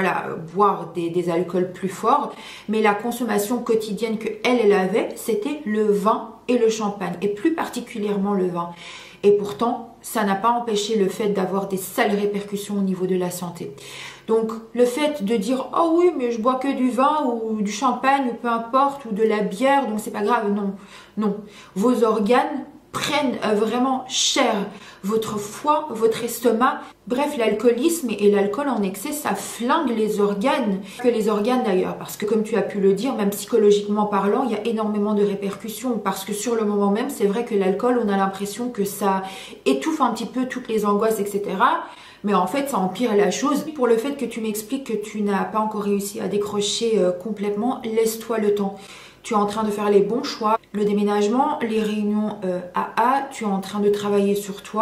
Speaker 1: boire des alcools plus forts, mais la consommation quotidienne qu'elle avait, c'était le vin et le champagne, et plus particulièrement le vin. Et pourtant, ça n'a pas empêché le fait d'avoir des sales répercussions au niveau de la santé. Donc, le fait de dire « Oh oui, mais je bois que du vin ou du champagne ou peu importe, ou de la bière, donc c'est pas grave. » Non, non. Vos organes prennent vraiment cher. Votre foie, votre estomac. Bref, l'alcoolisme et l'alcool en excès, ça flingue les organes. Que les organes d'ailleurs, parce que comme tu as pu le dire, même psychologiquement parlant, il y a énormément de répercussions. Parce que sur le moment même, c'est vrai que l'alcool, on a l'impression que ça étouffe un petit peu toutes les angoisses, etc. Mais en fait, ça empire la chose. Pour le fait que tu m'expliques que tu n'as pas encore réussi à décrocher complètement, laisse-toi le temps. Tu es en train de faire les bons choix. Le déménagement, les réunions AA, tu es en train de travailler sur toi.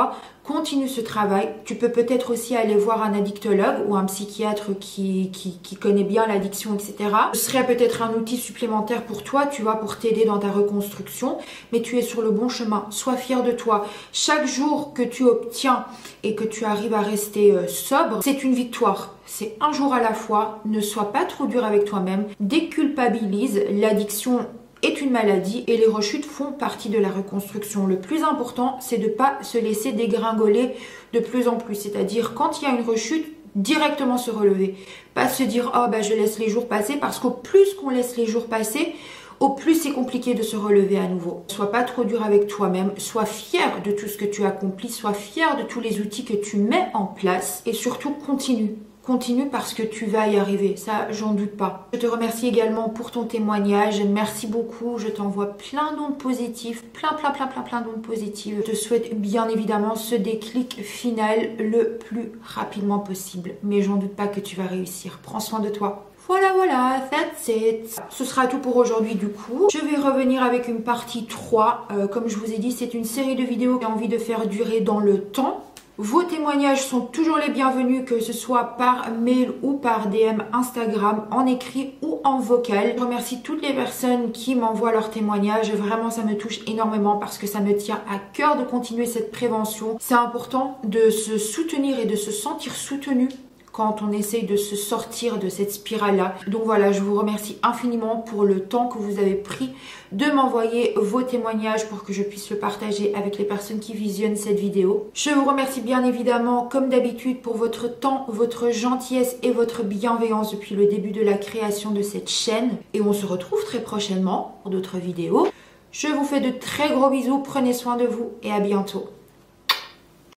Speaker 1: Continue ce travail. Tu peux peut-être aussi aller voir un addictologue ou un psychiatre qui connaît bien l'addiction, etc. Ce serait peut-être un outil supplémentaire pour toi, tu vois, pour t'aider dans ta reconstruction. Mais tu es sur le bon chemin. Sois fier de toi. Chaque jour que tu obtiens et que tu arrives à rester sobre, c'est une victoire. C'est un jour à la fois. Ne sois pas trop dur avec toi-même. Déculpabilise. L'addiction est une maladie et les rechutes font partie de la reconstruction. Le plus important, c'est de ne pas se laisser dégringoler de plus en plus. C'est-à-dire, quand il y a une rechute, directement se relever. Pas se dire, oh bah je laisse les jours passer, parce qu'au plus qu'on laisse les jours passer, au plus c'est compliqué de se relever à nouveau. Sois pas trop dur avec toi-même, sois fier de tout ce que tu accomplis, sois fier de tous les outils que tu mets en place et surtout continue. Continue parce que tu vas y arriver, ça j'en doute pas. Je te remercie également pour ton témoignage, merci beaucoup, je t'envoie plein d'ondes positives, plein d'ondes positives. Je te souhaite bien évidemment ce déclic final le plus rapidement possible, mais j'en doute pas que tu vas réussir. Prends soin de toi. Voilà, that's it. Ce sera tout pour aujourd'hui du coup. Je vais revenir avec une partie 3. Comme je vous ai dit, c'est une série de vidéos que j'ai envie de faire durer dans le temps. Vos témoignages sont toujours les bienvenus, que ce soit par mail ou par DM Instagram, en écrit ou en vocal. Je remercie toutes les personnes qui m'envoient leurs témoignages. Vraiment, ça me touche énormément parce que ça me tient à cœur de continuer cette prévention. C'est important de se soutenir et de se sentir soutenu quand on essaye de se sortir de cette spirale-là. Donc voilà, je vous remercie infiniment pour le temps que vous avez pris de m'envoyer vos témoignages pour que je puisse le partager avec les personnes qui visionnent cette vidéo. Je vous remercie bien évidemment, comme d'habitude, pour votre temps, votre gentillesse et votre bienveillance depuis le début de la création de cette chaîne. Et on se retrouve très prochainement pour d'autres vidéos. Je vous fais de très gros bisous, prenez soin de vous et à bientôt.